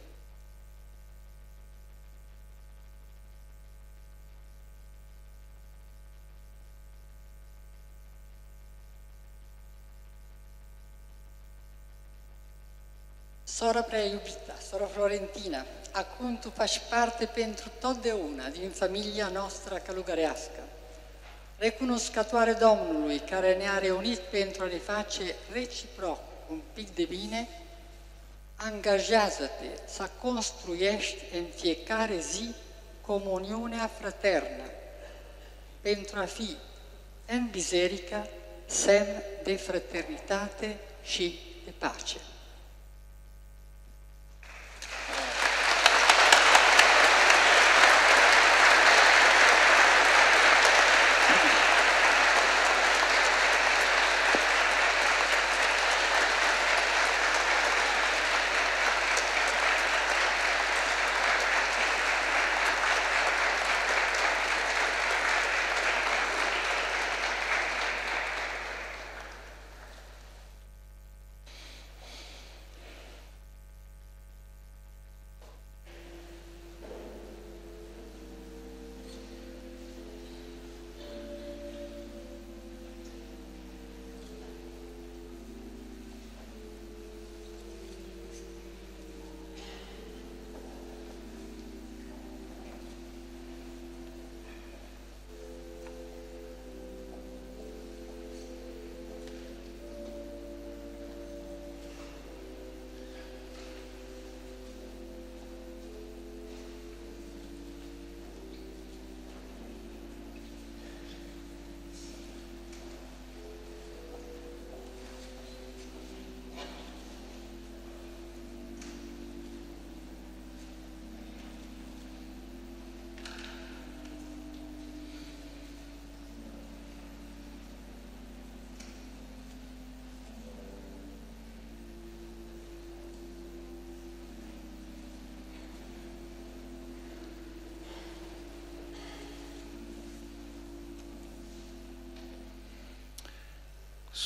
Sora prea iubită, sora Florentina, acum tu faci parte pentru totdeauna din familia noastră călugărească. Recunoscătoare Domnului care ne-a reunit pentru a ne face reciproc un pic de bine, angajează-te să construiești în fiecare zi comuniunea fraternă pentru a fi în biserică semn de fraternitate și de pace.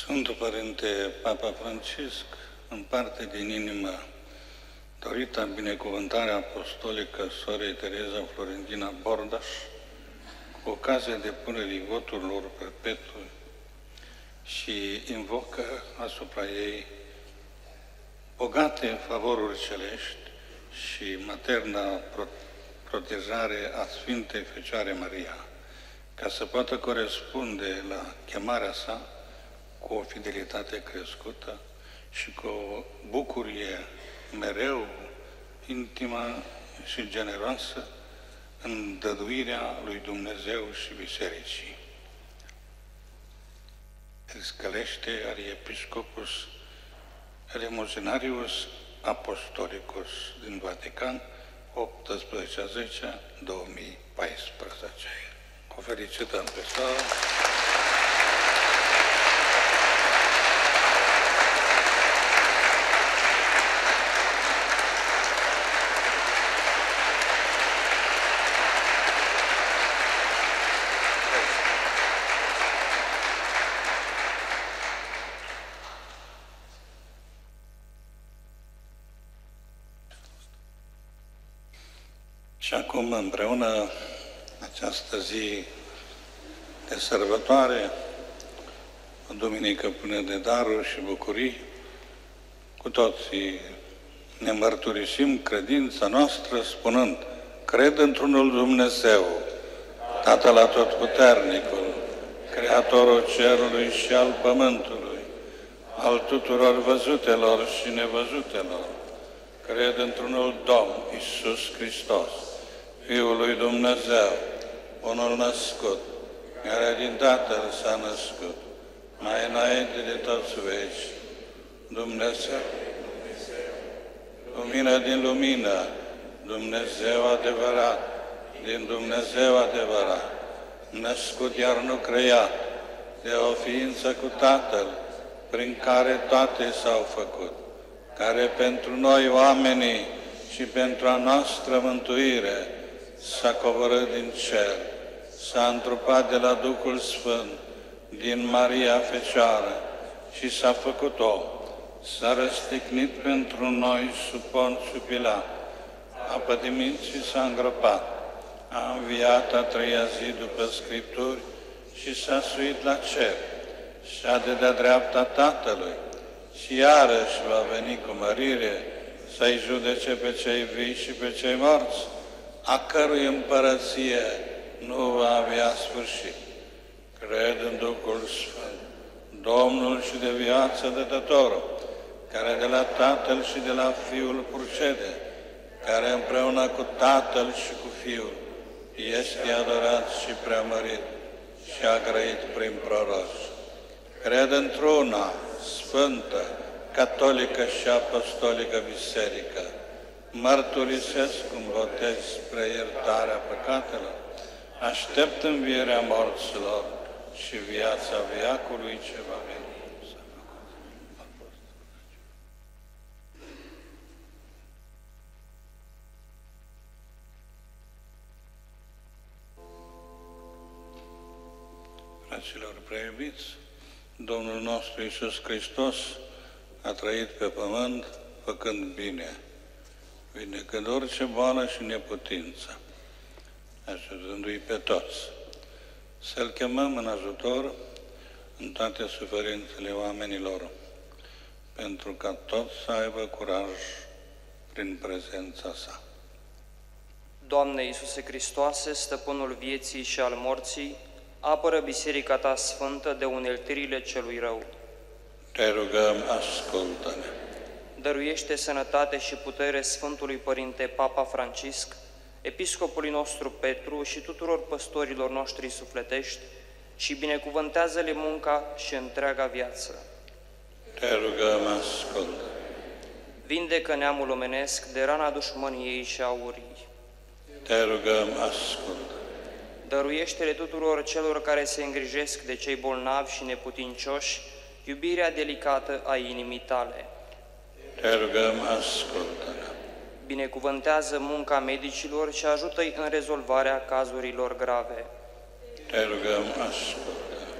Sfântul Părinte Papa Francisc împarte din inimă dorita binecuvântare apostolică Sorei Tereza Florentina Bordaș cu ocazia depunerii voturilor perpetui și invocă asupra ei bogate favoruri celești și materna protejare a Sfintei Fecioare Maria, ca să poată corespunde la chemarea sa cu o fidelitate crescută și cu o bucurie mereu intimă și generoasă în dăduirea lui Dumnezeu și Bisericii. El scălește Arhiepiscopus Elemozinarius Apostolicus din Vatican, optsprezece a zecea două mii paisprezece. O felicităm pe soră. Și acum, împreună, această zi de sărbătoare, o duminică plină de daruri și bucurii, cu toții ne mărturisim credința noastră spunând: cred într-unul Dumnezeu, Tatăl Atotputernicul, Creatorul cerului și al pământului, al tuturor văzutelor și nevăzutelor. Cred într-unul Domn, Iisus Hristos, Fiul lui Dumnezeu, unul născut, care din Tatăl s-a născut, mai înainte de toți veci, Dumnezeu, lumină din lumină, Dumnezeu adevărat, din Dumnezeu adevărat, născut iar nu creat, de o ființă cu Tatăl, prin care toate s-au făcut, care pentru noi oamenii și pentru a noastră mântuire s-a coborât din cer, s-a întrupat de la Duhul Sfânt, din Maria Fecioară și s-a făcut om, s-a răstignit pentru noi sub Ponțiu Pilat, a pătimit și s-a îngropat, a înviat a treia zi după Scripturi și s-a suit la cer, șade de-a dreapta Tatălui și iarăși va veni cu mărire să-i judece pe cei vii și pe cei morți, a cărui împărăție nu va avea sfârșit. Cred în Duhul Sfânt, Domnul și de viață dătătorul, care de la Tatăl și de la Fiul procede, care împreună cu Tatăl și cu Fiul este adorat și preamărit și a grăit prin proroci. Cred într-una sfântă, catolică și apostolică biserică, mărturisesc un botez spre iertarea păcatelor, aștept învierea morților și viața veacului ce va veni. Fraților preiubiți, Domnul nostru Iisus Hristos a trăit pe pământ făcând bine, vindecând orice boală și neputință, ajutându-i pe toți. Să-L chemăm în ajutor în toate suferințele oamenilor, pentru ca toți să aibă curaj prin prezența sa.
Doamne Iisuse Hristoase, stăpânul vieții și al morții, apără Biserica Ta Sfântă de uneltirile celui rău.
Te rugăm, ascultă-ne.
Dăruiește sănătate și putere Sfântului Părinte Papa Francisc, Episcopului nostru Petru și tuturor păstorilor noștri sufletești și binecuvântează-le munca și întreaga viață.
Te rugăm, ascultă.
Vindecă neamul omenesc de rana dușmăniei și a urii.
Te rugăm, ascultă.
Dăruiește-le tuturor celor care se îngrijesc de cei bolnavi și neputincioși iubirea delicată a inimii Tale.
Te rugăm, ascultă-ne.
Binecuvântează munca medicilor și ajută-i în rezolvarea cazurilor grave.
Te rugăm, ascultă.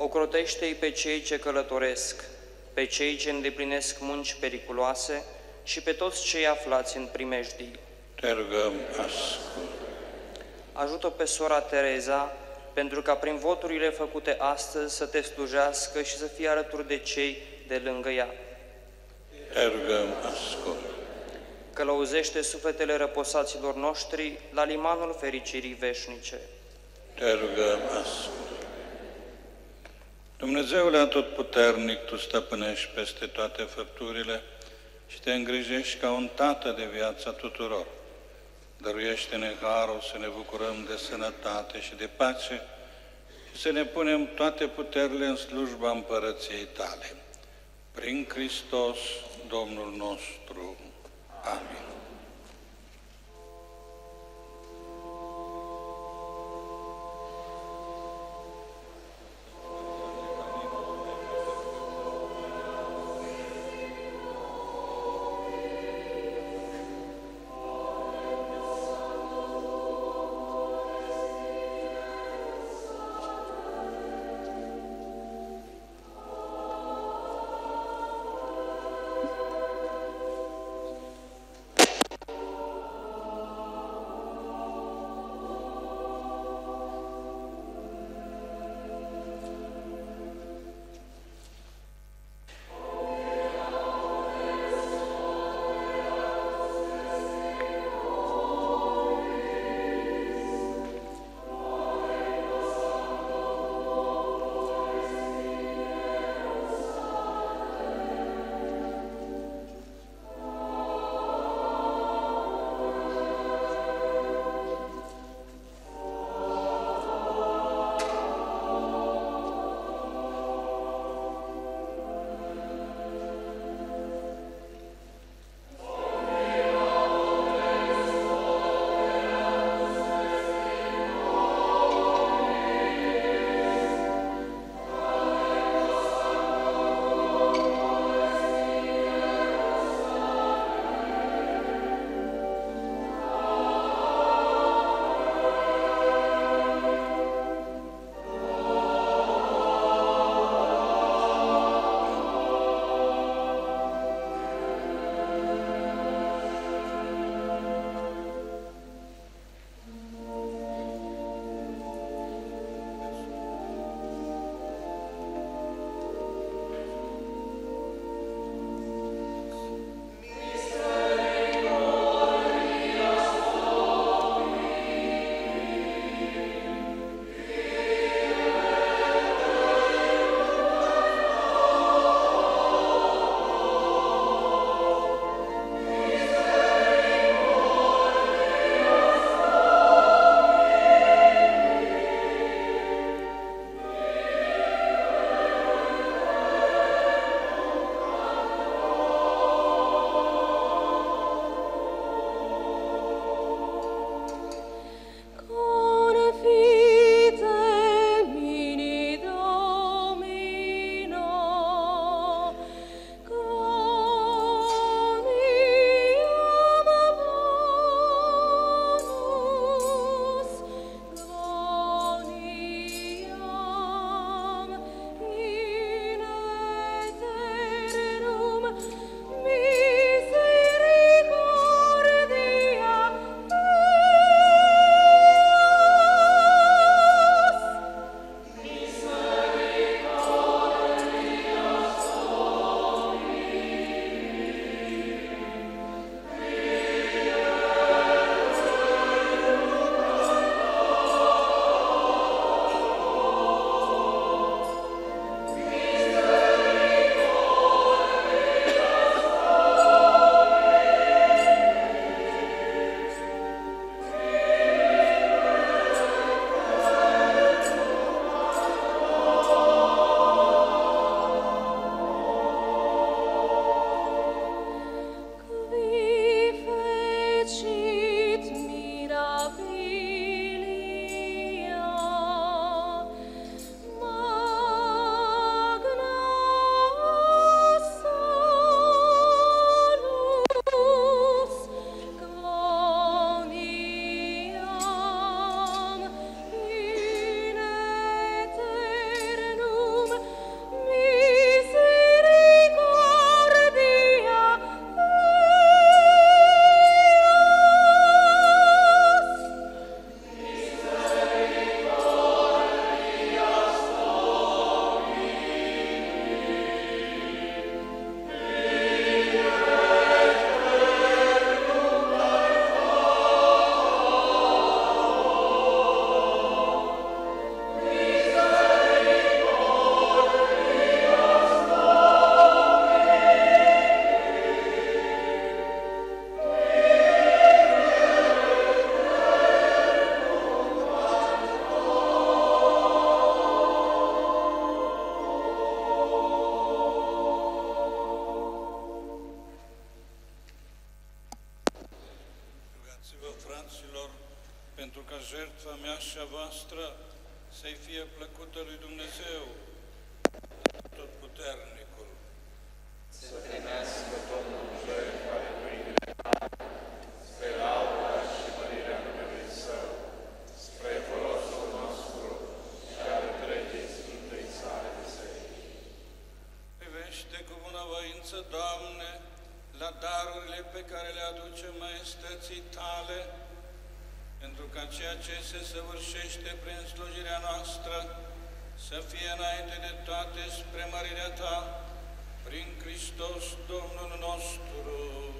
ocrotește-i pe cei ce călătoresc, pe cei ce îndeplinesc munci periculoase și pe toți cei aflați în primejdii.
Te rugăm, ascult.
Ajută pe sora Tereza, pentru ca prin voturile făcute astăzi să te slujească și să fie alături de cei de lângă ea.
Te rugăm, ascult.
Călăuzește sufletele răposaților noștri la limanul fericirii veșnice.
Te rugăm, ascult. Dumnezeule atotputernic, Tu stăpânești peste toate făpturile și Te îngrijești ca un tată de viața tuturor. Dăruiește-ne harul să ne bucurăm de sănătate și de pace și să ne punem toate puterile în slujba împărăției Tale. Prin Hristos, Domnul nostru. Amin. jertfa mea și a voastră să-i fie plăcută lui Dumnezeu, Totputernicul.
Să primească Domnul jertfa de mâinile tale, spre lauda și mărirea numelui Său, spre folosul nostru și al întregii Sfintei sale biserici.
Privește cu bunăvoință, Doamne, la darurile pe care le aducem maestății Tale, pentru ca ceea ce se săvârșește prin slujirea noastră să fie înainte de toate spre mărirea Ta, prin Hristos Domnul nostru.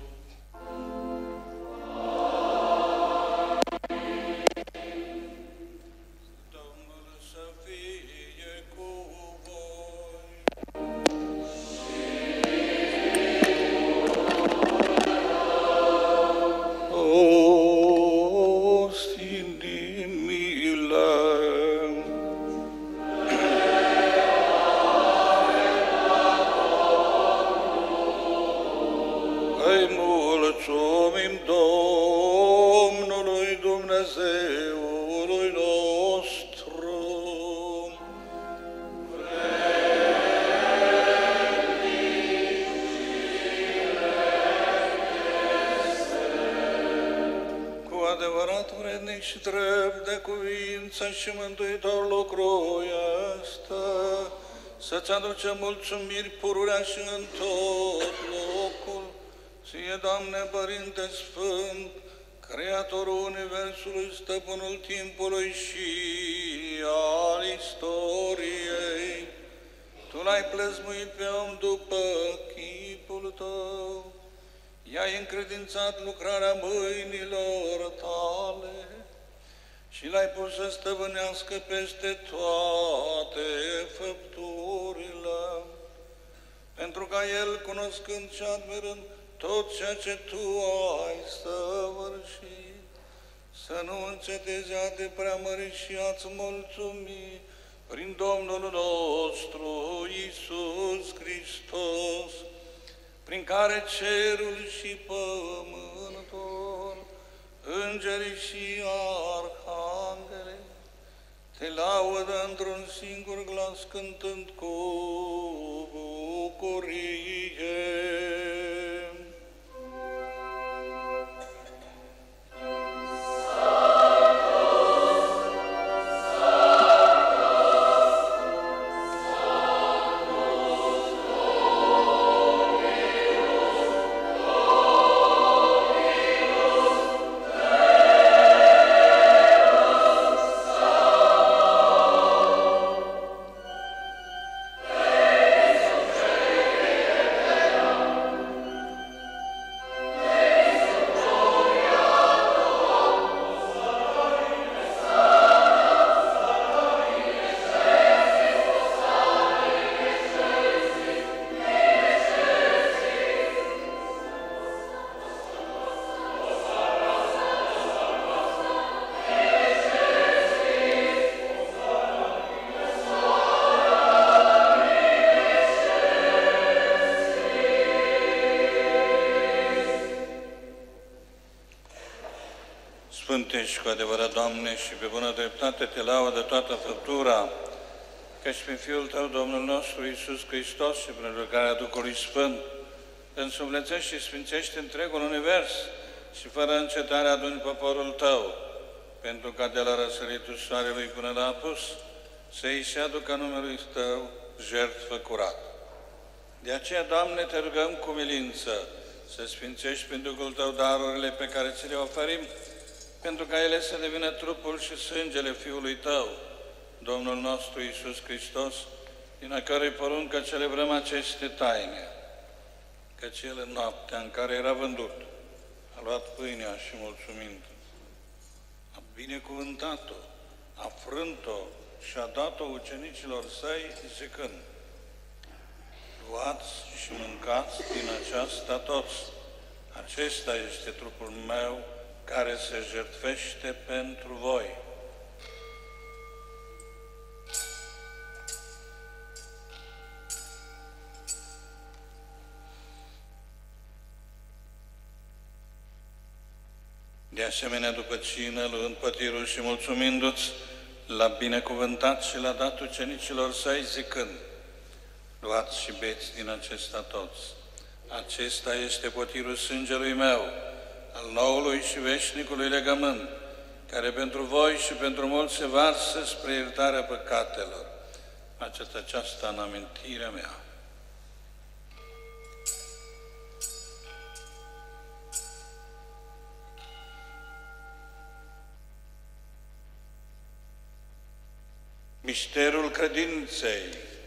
Domnul să fie cu voi. O, stinde milă, îi mulțumim Domnului Dumnezeului nostru. Cu adevărat vrednic și drept de cuvință și mântuitor lucru este să-ți aducem mulțumiri pururea și în tot locul. Ție, Doamne, Părinte Sfânt, Creatorul Universului, Stăpânul timpului și al istoriei, Tu l-ai plăzmuit pe om după chipul Tău, i-ai încredințat lucrarea mâinilor Tale și l-ai pus să stăpânească peste toate făpturile, pentru ca El, cunoscând și admirând tot ceea ce Tu ai săvârșit, să nu încetezi a te preamări și a-ți mulțumi prin Domnul nostru Iisus Hristos, prin care cerul și pământul, îngerii și arhanghelii, te laudă într-un singur glas cântând cu bucurie. Sfântești cu adevărat, Doamne, și pe bună dreptate te laudă toată făptura, căci prin Fiul Tău, Domnul nostru Iisus Hristos, și prin lucrarea Duhului Sfânt, însuflețești și sfințești întregul univers și fără încetare aduni poporul Tău, pentru ca de la răsăritul soarelui până la apus să-i se aducă numelui Tău jertfă curată. De aceea, Doamne, te rugăm cu milință să sfințești prin Duhul Tău darurile pe care ți le oferim, pentru ca ele să devină trupul și sângele Fiului Tău, Domnul nostru Iisus Hristos, din a cărui poruncă celebrăm aceste taine. Căci El, în noaptea în care era vândut, a luat pâinea și mulțumind, a binecuvântat-o, a frânt-o și a dat-o ucenicilor Săi, zicând: luați și mâncați din aceasta toți. Acesta este trupul meu care se jertfește pentru voi. De De asemenea, după cină, luând pătirul și mulțumindu-ți, l-a binecuvântat și l-a dat ucenicilor săi, zicând: luați și beți din acesta toți. Acesta este potirul sângelui meu, al noului și veșnicului legământ, care pentru voi și pentru mulți se varsă spre iertarea păcatelor. Faceți aceasta în amintirea mea. Misterul credinței.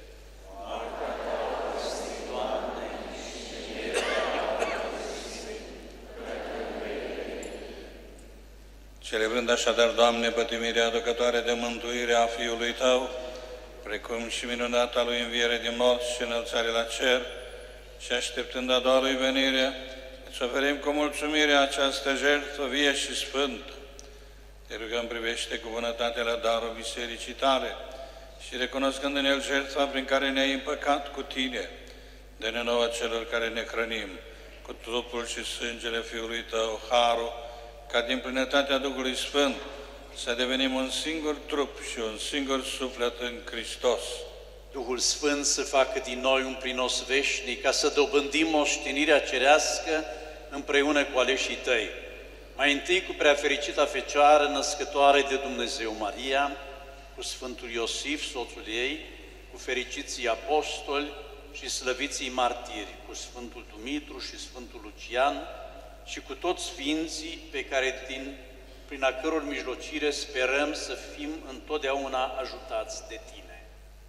Celebrând așadar, Doamne, pătimirea aducătoare de mântuire a Fiului Tău, precum și minunata Lui înviere din morți și înălțare la cer, și așteptând a doua Lui venire, îți oferim cu mulțumire această jertfă vie și sfântă. Te rugăm, privește cu bunătate la darul bisericii Tale și recunoscând în el jertfa prin care ne-ai împăcat cu Tine, dă-ne nouă celor care ne hrănim cu trupul și sângele Fiului Tău harul, ca din plinătatea Duhului Sfânt să devenim un singur trup și un singur suflet în Hristos.
Duhul Sfânt să facă din noi un prinos veșnic, ca să dobândim moștenirea cerească împreună cu aleșii Tăi. Mai întâi cu preafericita Fecioară, născătoare de Dumnezeu Maria, cu Sfântul Iosif, soțul ei, cu fericiții apostoli și slăviții martiri, cu Sfântul Dumitru și Sfântul Lucian, și cu toți sfinții pe care, din, prin a căror mijlocire, sperăm să fim întotdeauna ajutați de Tine.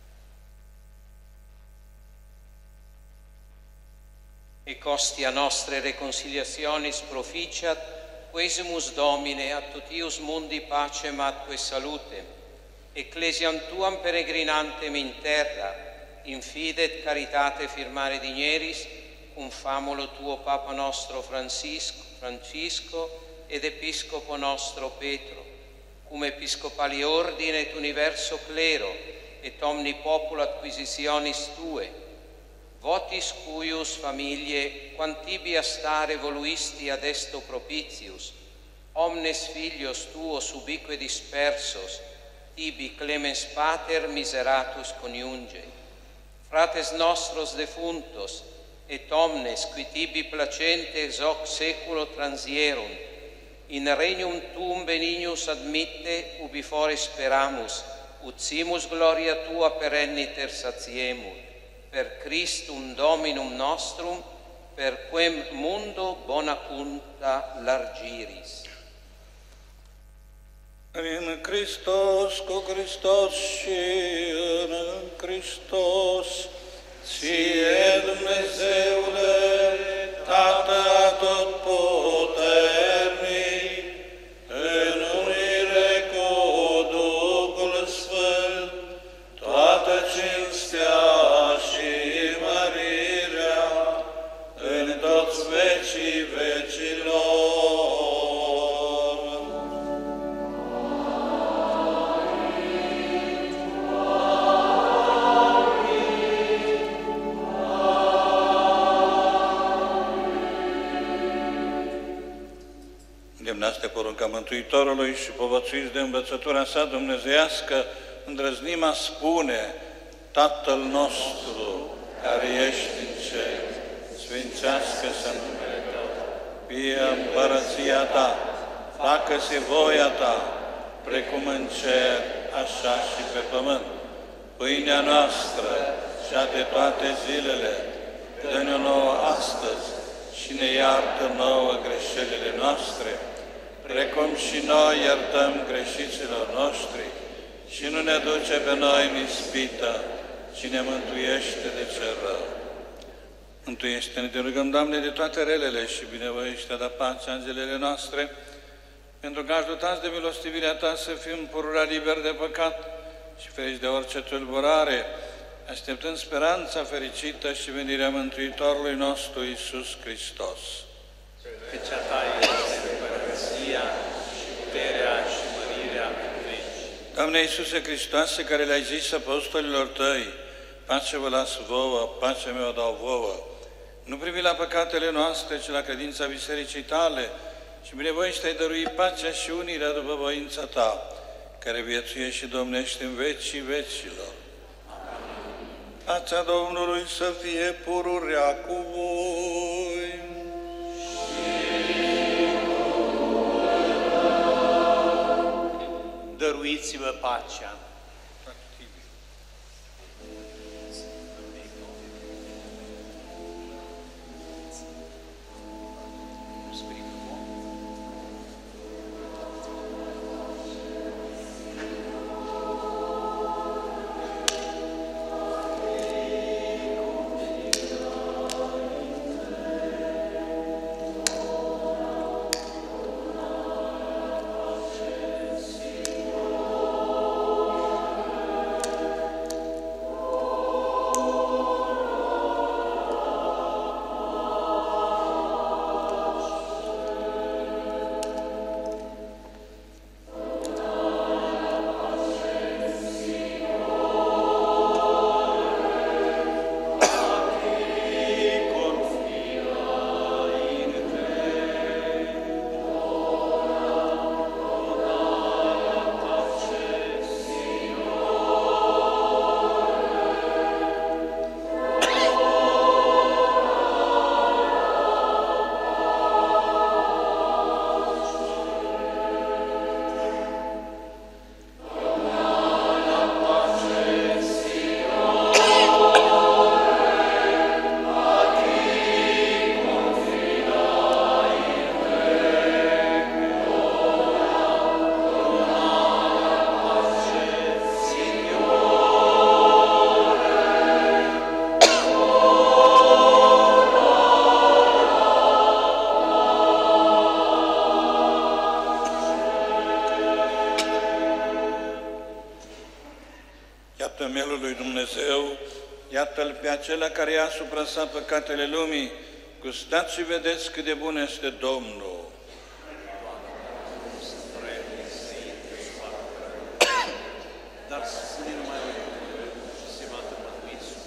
E costia nostre reconciliationis proficiat, quesumus Domine, a totius mundi pacem atque salutem, ecclesiam Tuam peregrinantem in terra, in fide et caritate firmare digneris, cum famulo Tuo Papa nostro Francisco, Francisco ed Episcopo nostro Petro, cum Episcopali ordine et universo clero, et omni popolo acquisitionis Tue, votis cuius familie quantibia stare voluisti ad esto propitius, omnes filios Tuos ubique dispersos, tibi clemens pater miseratus coniunge, frates nostros defuntos, et omnes qui tibi placentes hoc seculo transierunt, in regnum Tuum benignus admitte, ubi fore speramus, ut simus gloria Tua perenniter satiemur, per Christum Dominum nostrum, per quem mundo bona punta largiris.
În Hristos, cu Hristos și în Hristos, Ție, Dumnezeule, Tată atotputernic, în unire cu Duhul Sfânt, toată cinstea și mărirea în toți vecii vecilor. Îndemnați de porunca Mântuitorului și povățuiți de învățătura sa dumnezeiască, îndrăznim a spune: Tatăl nostru, care ești în cer, sfințească-se numele Tău, fie împărăția Ta, facă-se voia Ta, precum în cer, așa și pe pământ. Pâinea noastră, cea de toate zilele, dă-ne-o nouă astăzi și ne iartă nouă greșelile noastre, precum și noi iertăm greșiților noștri, și nu ne duce pe noi în ispită, ci ne mântuiește de cel rău. Mântuiește-ne, te rugăm, Doamne, de toate relele și binevoiește da pacea în zilele noastre, pentru că ajutați de milostivirea Ta să fim purura liber de păcat și feriți de orice tulburare, așteptând speranța fericită și venirea Mântuitorului nostru Iisus Hristos.
Că cea Ta este împărăția și puterea și mărirea în veci.
Doamne Iisuse Hristoase, care le-ai zis apostolilor Tăi, pace vă las vouă, pacea mea o dau vouă, nu privi la păcatele noastre, ci la credința Bisericii Tale și binevoiește ai dărui pacea și unirea după voința ta, care viețuiește și domnește în vecii vecilor. Pacea Domnului să fie pururea cu voi.
Dăruiți-vă pacea.
Mielul lui Dumnezeu, iată-L pe acela care ia asupra sa păcatele lumii, gustați și vedeți cât de bun este Domnul.
Dar spune numai ce se va întâmpla cu Iisus.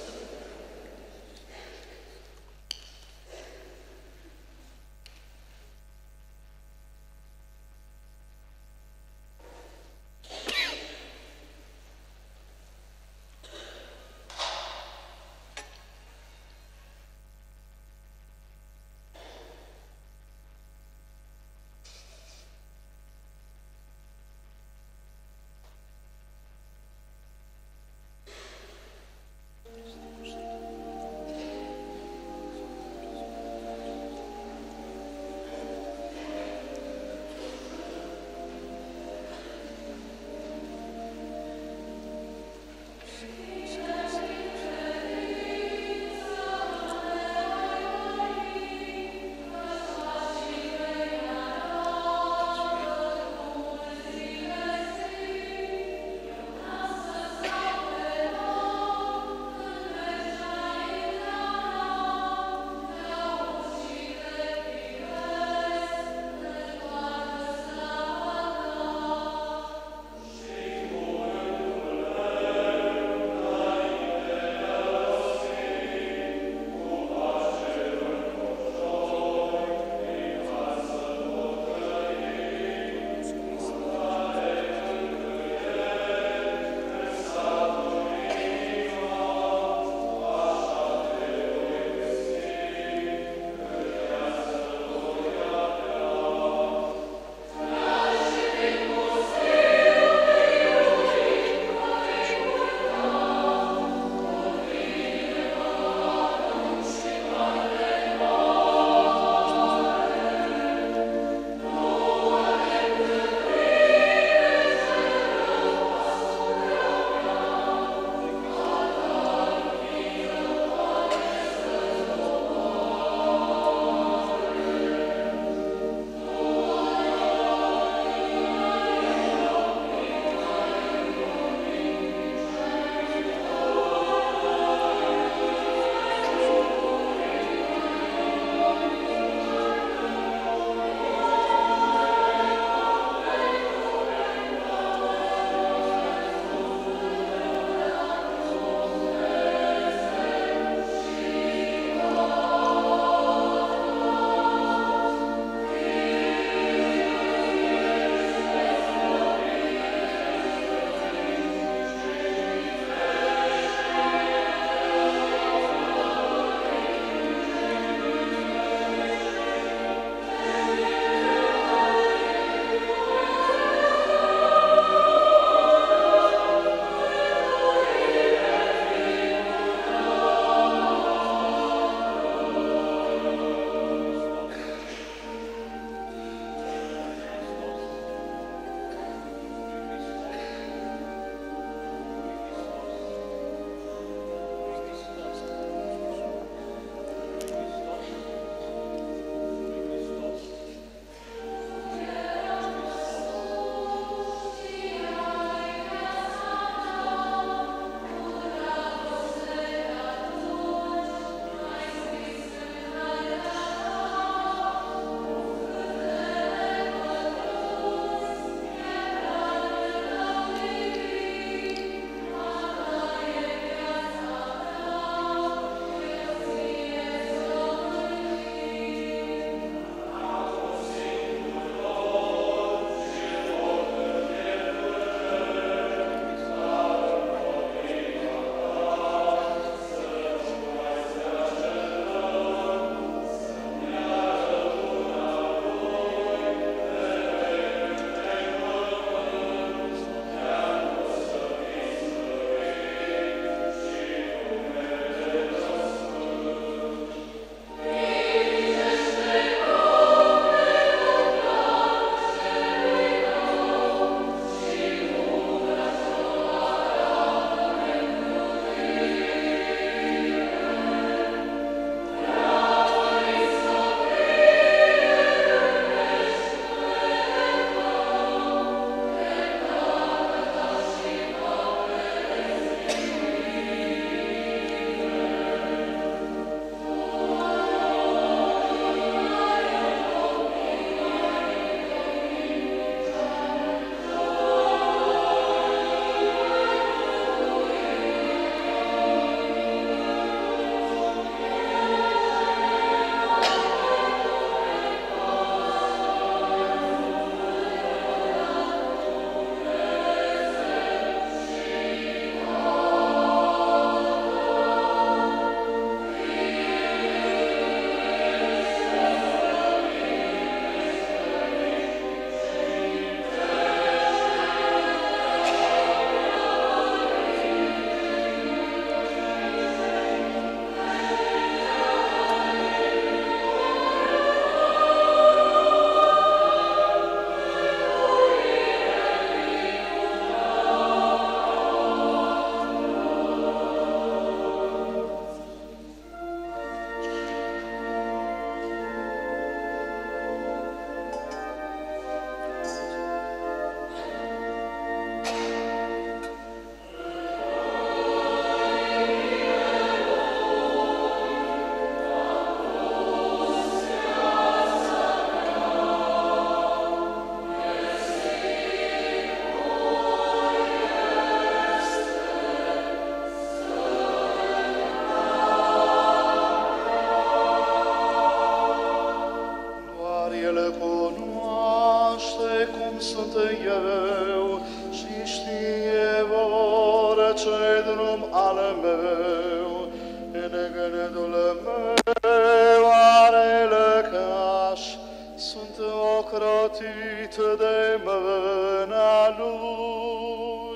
sunt eu și știe orice drum al meu. În gândul meu are lăcaș, sunt ocrotit de mâna Lui.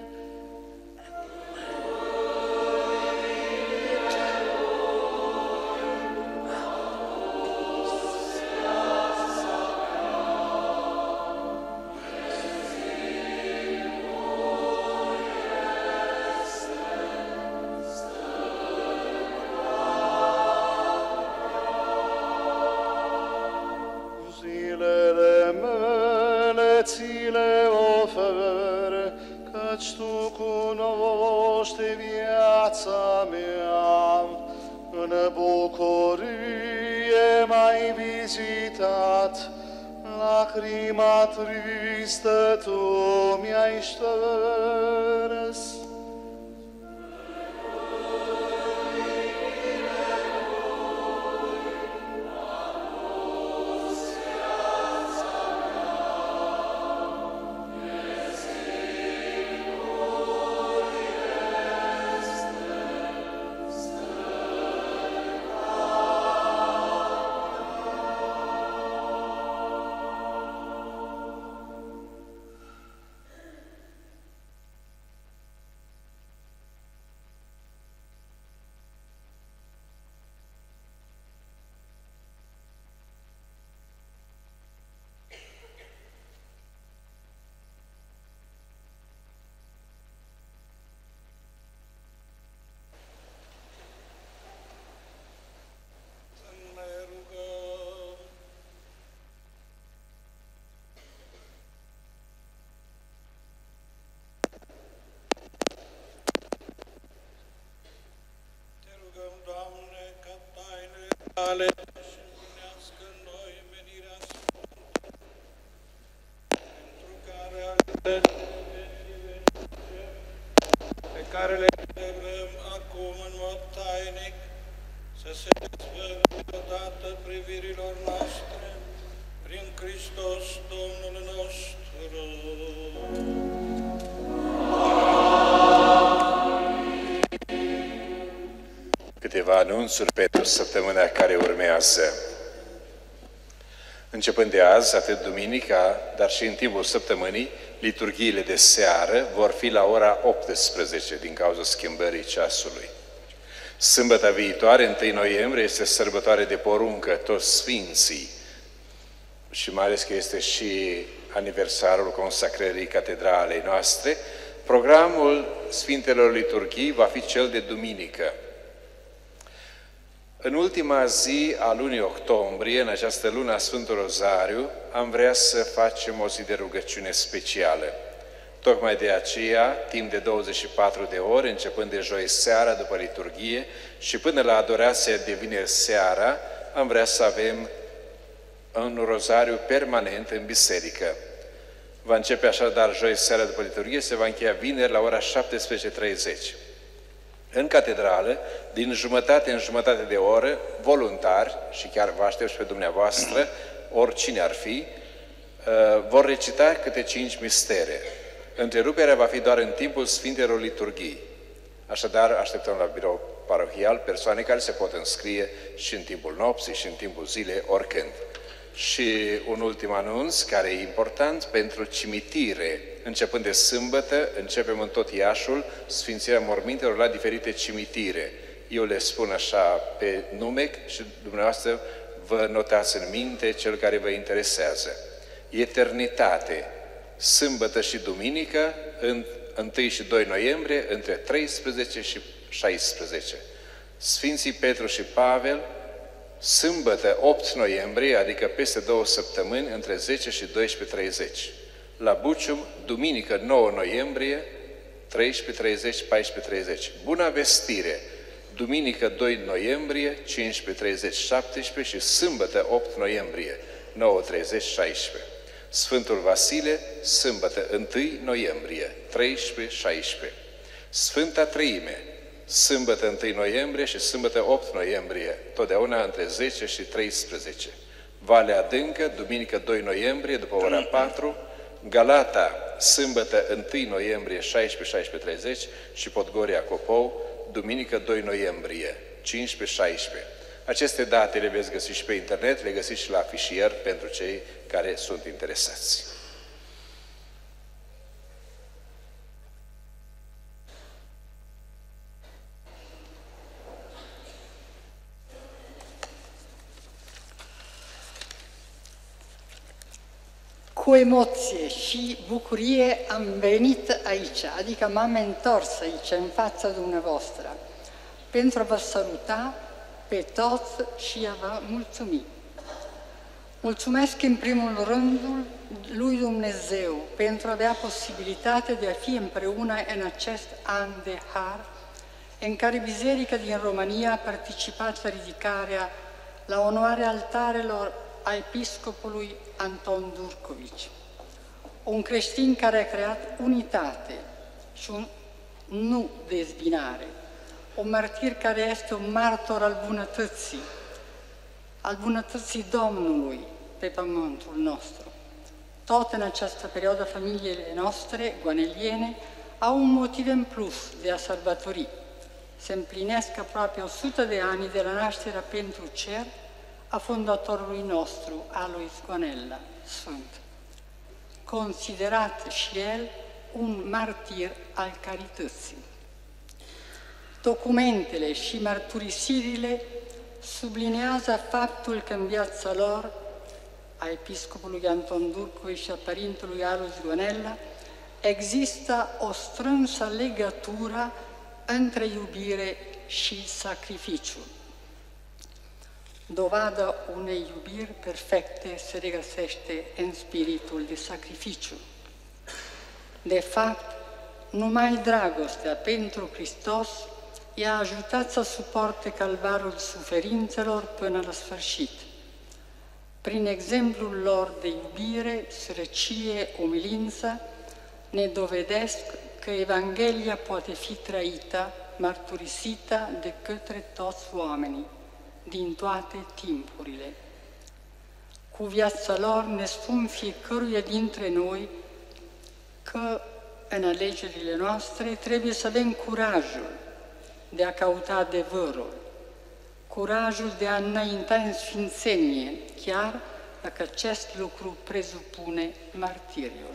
Ți le ofer, căci Tu cunoști viața mea. În bucurie m-ai vizitat, lacrima tristă Tu mi-ai șters. Ale și unească în noi menirea Sfântă, pentru care realitățile și veșnice, pe care le cerem acum în mod tainic, să se dezvăluie odată privirilor noastre, prin Hristos Domnul nostru.
Câteva anunțuri pentru săptămâna care urmează. Începând de azi, atât duminica, dar și în timpul săptămânii, liturghiile de seară vor fi la ora optsprezece din cauza schimbării ceasului. Sâmbătă viitoare, întâi noiembrie, este sărbătoare de poruncă, toți sfinții, și mai ales că este și aniversarul consacrării catedralei noastre. Programul Sfintelor Liturghii va fi cel de duminică. În ultima zi a lunii octombrie, în această lună a Sfântul Rozariu, am vrea să facem o zi de rugăciune specială. Tocmai de aceea, timp de douăzeci și patru de ore, începând de joi seara după liturghie și până la adorația de vineri seara, am vrea să avem un rozariu permanent în biserică. Va începe așadar joi seara după liturghie, se va încheia vineri la ora șaptesprezece treizeci. În catedrală, din jumătate în jumătate de oră, voluntari, și chiar vă aștept și pe dumneavoastră, oricine ar fi, vor recita câte cinci mistere. Întreruperea va fi doar în timpul Sfintelor Liturghii. Așadar, așteptăm la birou parohial persoane care se pot înscrie și în timpul nopții și în timpul zilei, oricând. Și un ultim anunț, care e important, pentru cimitire. Începând de sâmbătă, începem în tot Iașul sfințirea mormintelor la diferite cimitire. Eu le spun așa pe nume și dumneavoastră vă notați în minte cel care vă interesează. Eternitate, sâmbătă și duminică, în întâi și doi noiembrie, între treisprezece și șaisprezece. Sfinții Petru și Pavel, sâmbătă opt noiembrie, adică peste două săptămâni, între zece și doisprezece treizeci. La Bucium, duminică nouă noiembrie, treisprezece treizeci, paisprezece treizeci. Buna Vestire, duminică doi noiembrie, cincisprezece treizeci, șaptesprezece și sâmbătă opt noiembrie, nouă treizeci, șaisprezece. Sfântul Vasile, sâmbătă întâi noiembrie, treisprezece șaisprezece. Sfânta Treime, sâmbătă întâi noiembrie și sâmbătă opt noiembrie, totdeauna între zece și treisprezece. Valea Adâncă, duminică doi noiembrie, după ora patru, Galata, sâmbătă întâi noiembrie, șaisprezece șaisprezece treizeci și Podgoria Copou, duminică doi noiembrie, cincisprezece șaisprezece. Aceste date le veți găsi și pe internet, le găsiți și la afișier pentru cei care sunt interesați.
Cu emoție și bucurie am venit aici, adică m-am întors aici, în fața dumneavoastră, pentru a vă saluta pe toți și a vă mulțumi. Mulțumesc în primul rând lui Dumnezeu pentru a avea posibilitatea de a fi împreună în acest an de har, în care Biserica din România a participat la ridicarea la onoarea altarelor a episcopului Anton Durcovici, un creștin care a creat unitate și un nu dezbinare, un martir care este un martor al bunătății, al bunătății Domnului pe pământul nostru. Tot în această perioadă, familiile noastre goaneliene au un motiv în plus de a sărbători. Se împlinesc aproape o sută de ani de la nașterea pentru cer a fondatorului nostru, Alois Goanella, Sfânt, considerat și el un martir al carității. Documentele și mărturisirile sublinează faptul că în viața lor, a episcopului Anton Durcovici și a părintelui Alois Goanella, există o strânsă legătură între iubire și sacrificiu. Dovada unei iubiri perfecte se regăsește în spiritul de sacrificiu. De fapt, numai dragostea pentru Hristos i-a ajutat să suporte calvarul suferințelor până la sfârșit. Prin exemplul lor de iubire, sărăcie, umilință, ne dovedesc că Evanghelia poate fi trăită, mărturisită de către toți oamenii, din toate timpurile. Cu viața lor ne spun fiecăruia dintre noi că în alegerile noastre trebuie să avem curajul de a căuta adevărul, curajul de a înainta în sfințenie, chiar dacă acest lucru presupune martiriul.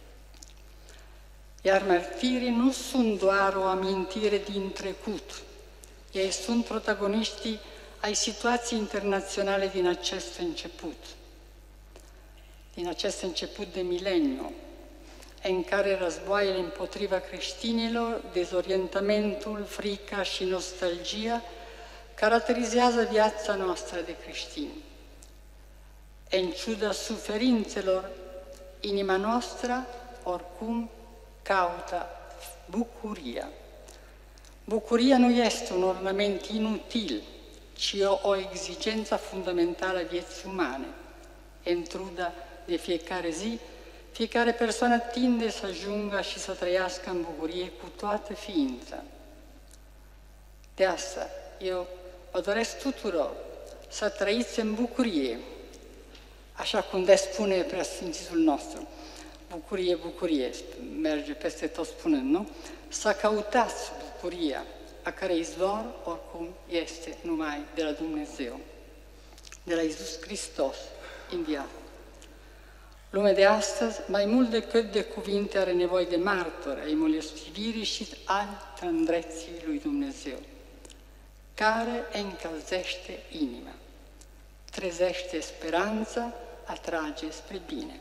Iar martirii nu sunt doar o amintire din trecut, ei sunt protagoniștii ai situației internaționale din acest început, din acest început de mileniu, în care războaiele împotriva creștinilor, dezorientamentul, frica și nostalgia caracterizează viața noastră de creștini. În ciuda suferințelor, inima noastră oricum caută bucuria. Bucuria nu este un ornament inutil, ci o, o exigență fundamentală a vieții umane. În truda de fiecare zi, fiecare persoană tinde să ajungă și să trăiască în bucurie cu toată ființa. De asta, eu vă doresc tuturor să trăiți în bucurie, așa cum de spune Preasfințitul nostru. Bucurie, bucurie, merge peste tot spunând, nu? Să căutați bucuria, a cărei izvor, oricum, este numai de la Dumnezeu, de la Iisus Hristos, înviat. Lumea de astăzi, mai mult decât de cuvinte, are nevoie de martori ai milostenirii și al tândreții lui Dumnezeu, care încălzește inima, trezește speranța, atrage spre bine.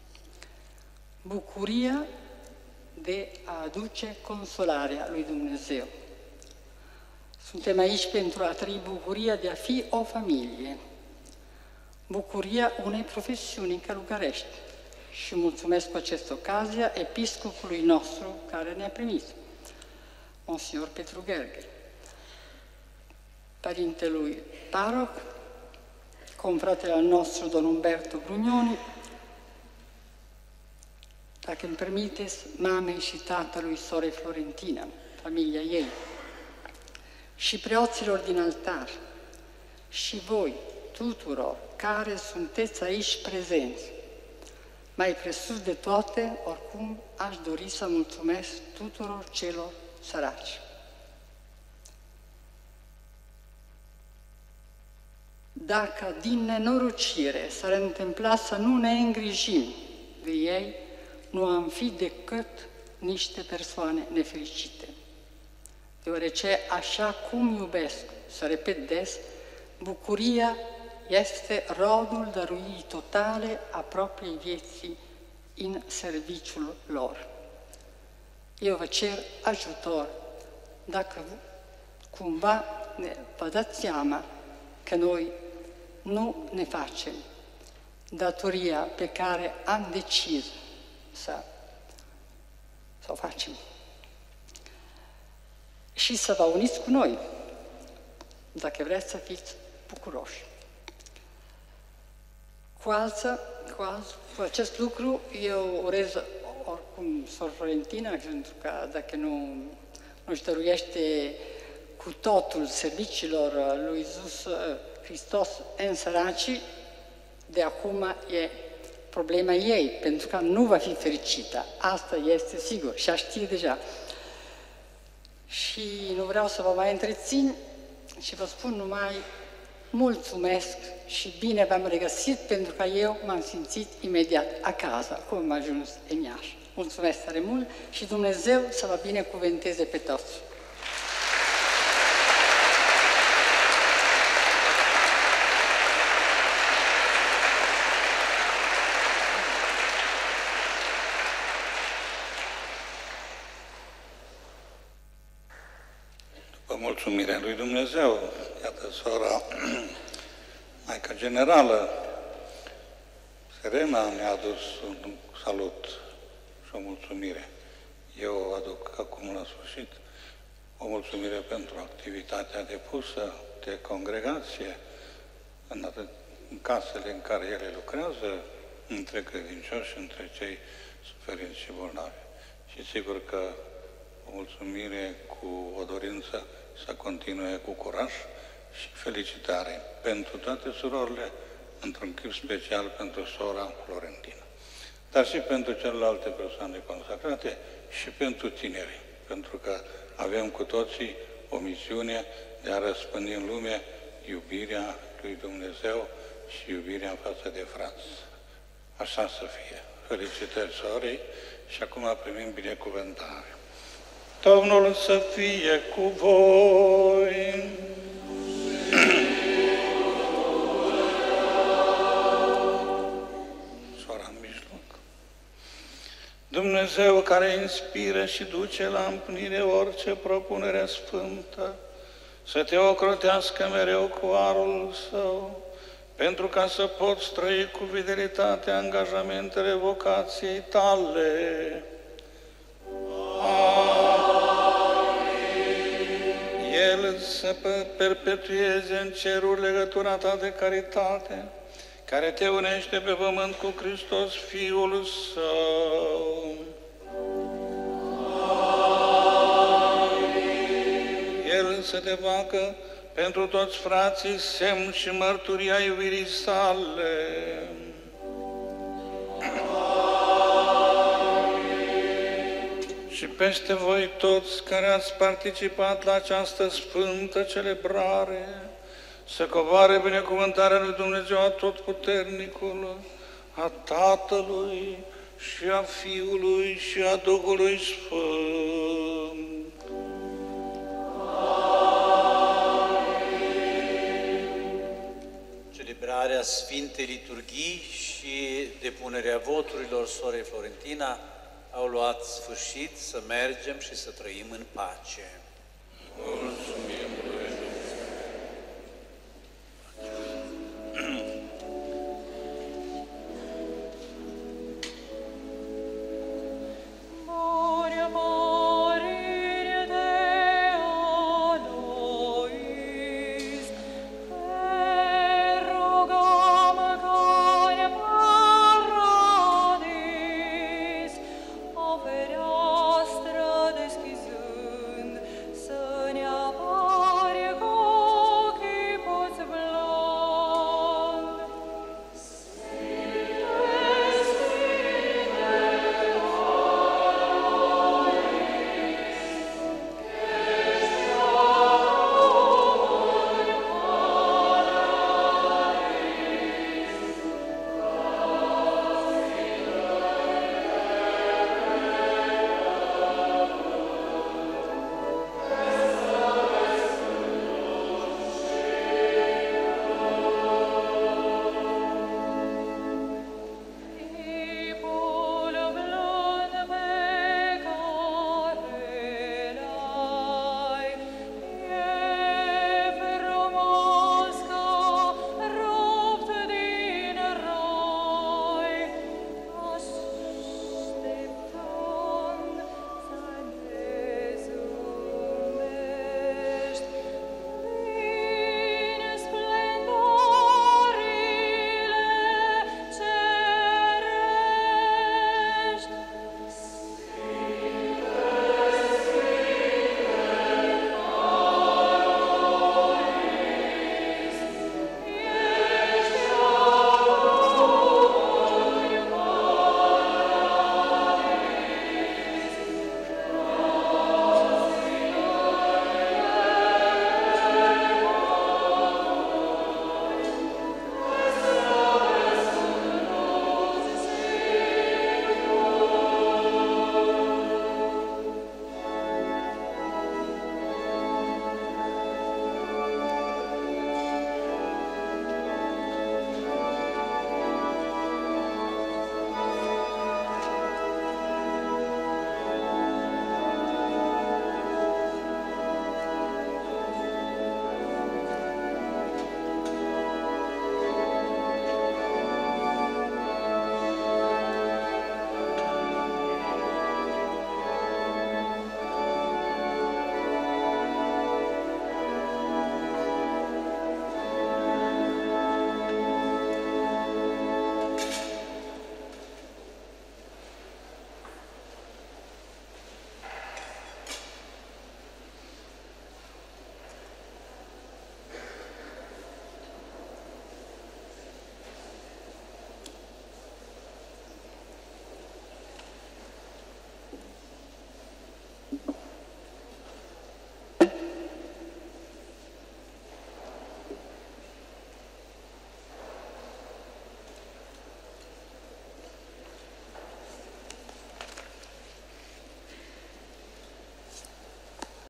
Bucuria de a aduce consolarea lui Dumnezeu. Suntem aici pentru a trăi bucuria de a fi o familie, bucuria unei profesiuni călugărești. Și mulțumesc cu această ocazie episcopului nostru care ne-a primit, Monsignor Petru Gheorghe, părintelui paroc, confratele al nostru, Don Umberto Brugnoni, dacă îmi permiteți, mamei și tatălui sorei Florentina, familia ei, și preoților din altar, și voi, tuturor, care sunteți aici prezenți, Mai presus de toate, oricum, aș dori să mulțumesc tuturor celor săraci. Dacă din nenorocire s-ar întâmpla să nu ne îngrijim de ei, nu am fi decât niște persoane nefericite. Deoarece, așa cum iubesc, să repet des, bucuria este rodul dăruirii totale a propriei vieții în serviciul lor. Eu vă cer ajutor dacă cumva ne, vă dați seama că noi nu ne facem datoria pe care am decis să, să o facem. Și să vă uniți cu noi, dacă vreți să fiți bucuroși. Cu, alță, cu, alță, cu acest lucru eu urez oricum Sor Florentina, pentru că dacă nu nu-și dăruiește cu totul serviciilor lui Iisus Hristos în săracii, de acum e problema ei, pentru că nu va fi fericită. Asta este sigur și a știe deja. Și nu vreau să vă mai întrețin și vă spun numai mulțumesc și bine v-am regăsit, pentru că eu m-am simțit imediat acasă, cum am ajuns în Iași. Mulțumesc tare mult și Dumnezeu să vă binecuvânteze pe toți.
După mulțumirea lui Dumnezeu, iată, sora Maica Generală, Serena, mi-a adus un salut și o mulțumire. Eu o aduc acum la sfârșit o mulțumire pentru activitatea depusă de congregație în, atât, în casele în care ele lucrează, între credincioși, între cei suferinți și bolnavi. Și sigur că o mulțumire cu o dorință să continue cu curaj și felicitare pentru toate surorile, într-un chip special pentru sora Florentina, dar și pentru celelalte persoane consacrate și pentru tineri, pentru că avem cu toții o misiune de a răspândi în lume iubirea lui Dumnezeu și iubirea față de frați. Așa să fie. Felicitări sorei și acum primim binecuvântare. Domnul să fie cu voi! Sora în mijloc. Dumnezeu care inspiră și duce la împlinire orice propunere sfântă, să te ocrotească mereu cu harul Său, pentru ca să poți trăi cu fidelitate angajamentele vocației tale. El să perpetueze în ceruri legătura ta de caritate, care te unește pe pământ cu Hristos, Fiul Său. El să te facă pentru toți frații semn și mărturia iubirii sale. Și peste voi toți care ați participat la această sfântă celebrare, să coboare binecuvântarea lui Dumnezeu Atotputernicul, a Tatălui și a Fiului și a Duhului Sfânt.
Celebrarea Sfintei Liturghii și depunerea voturilor sorei Florentina au luat sfârșit. Să mergem și să trăim în pace.
Mulțumim.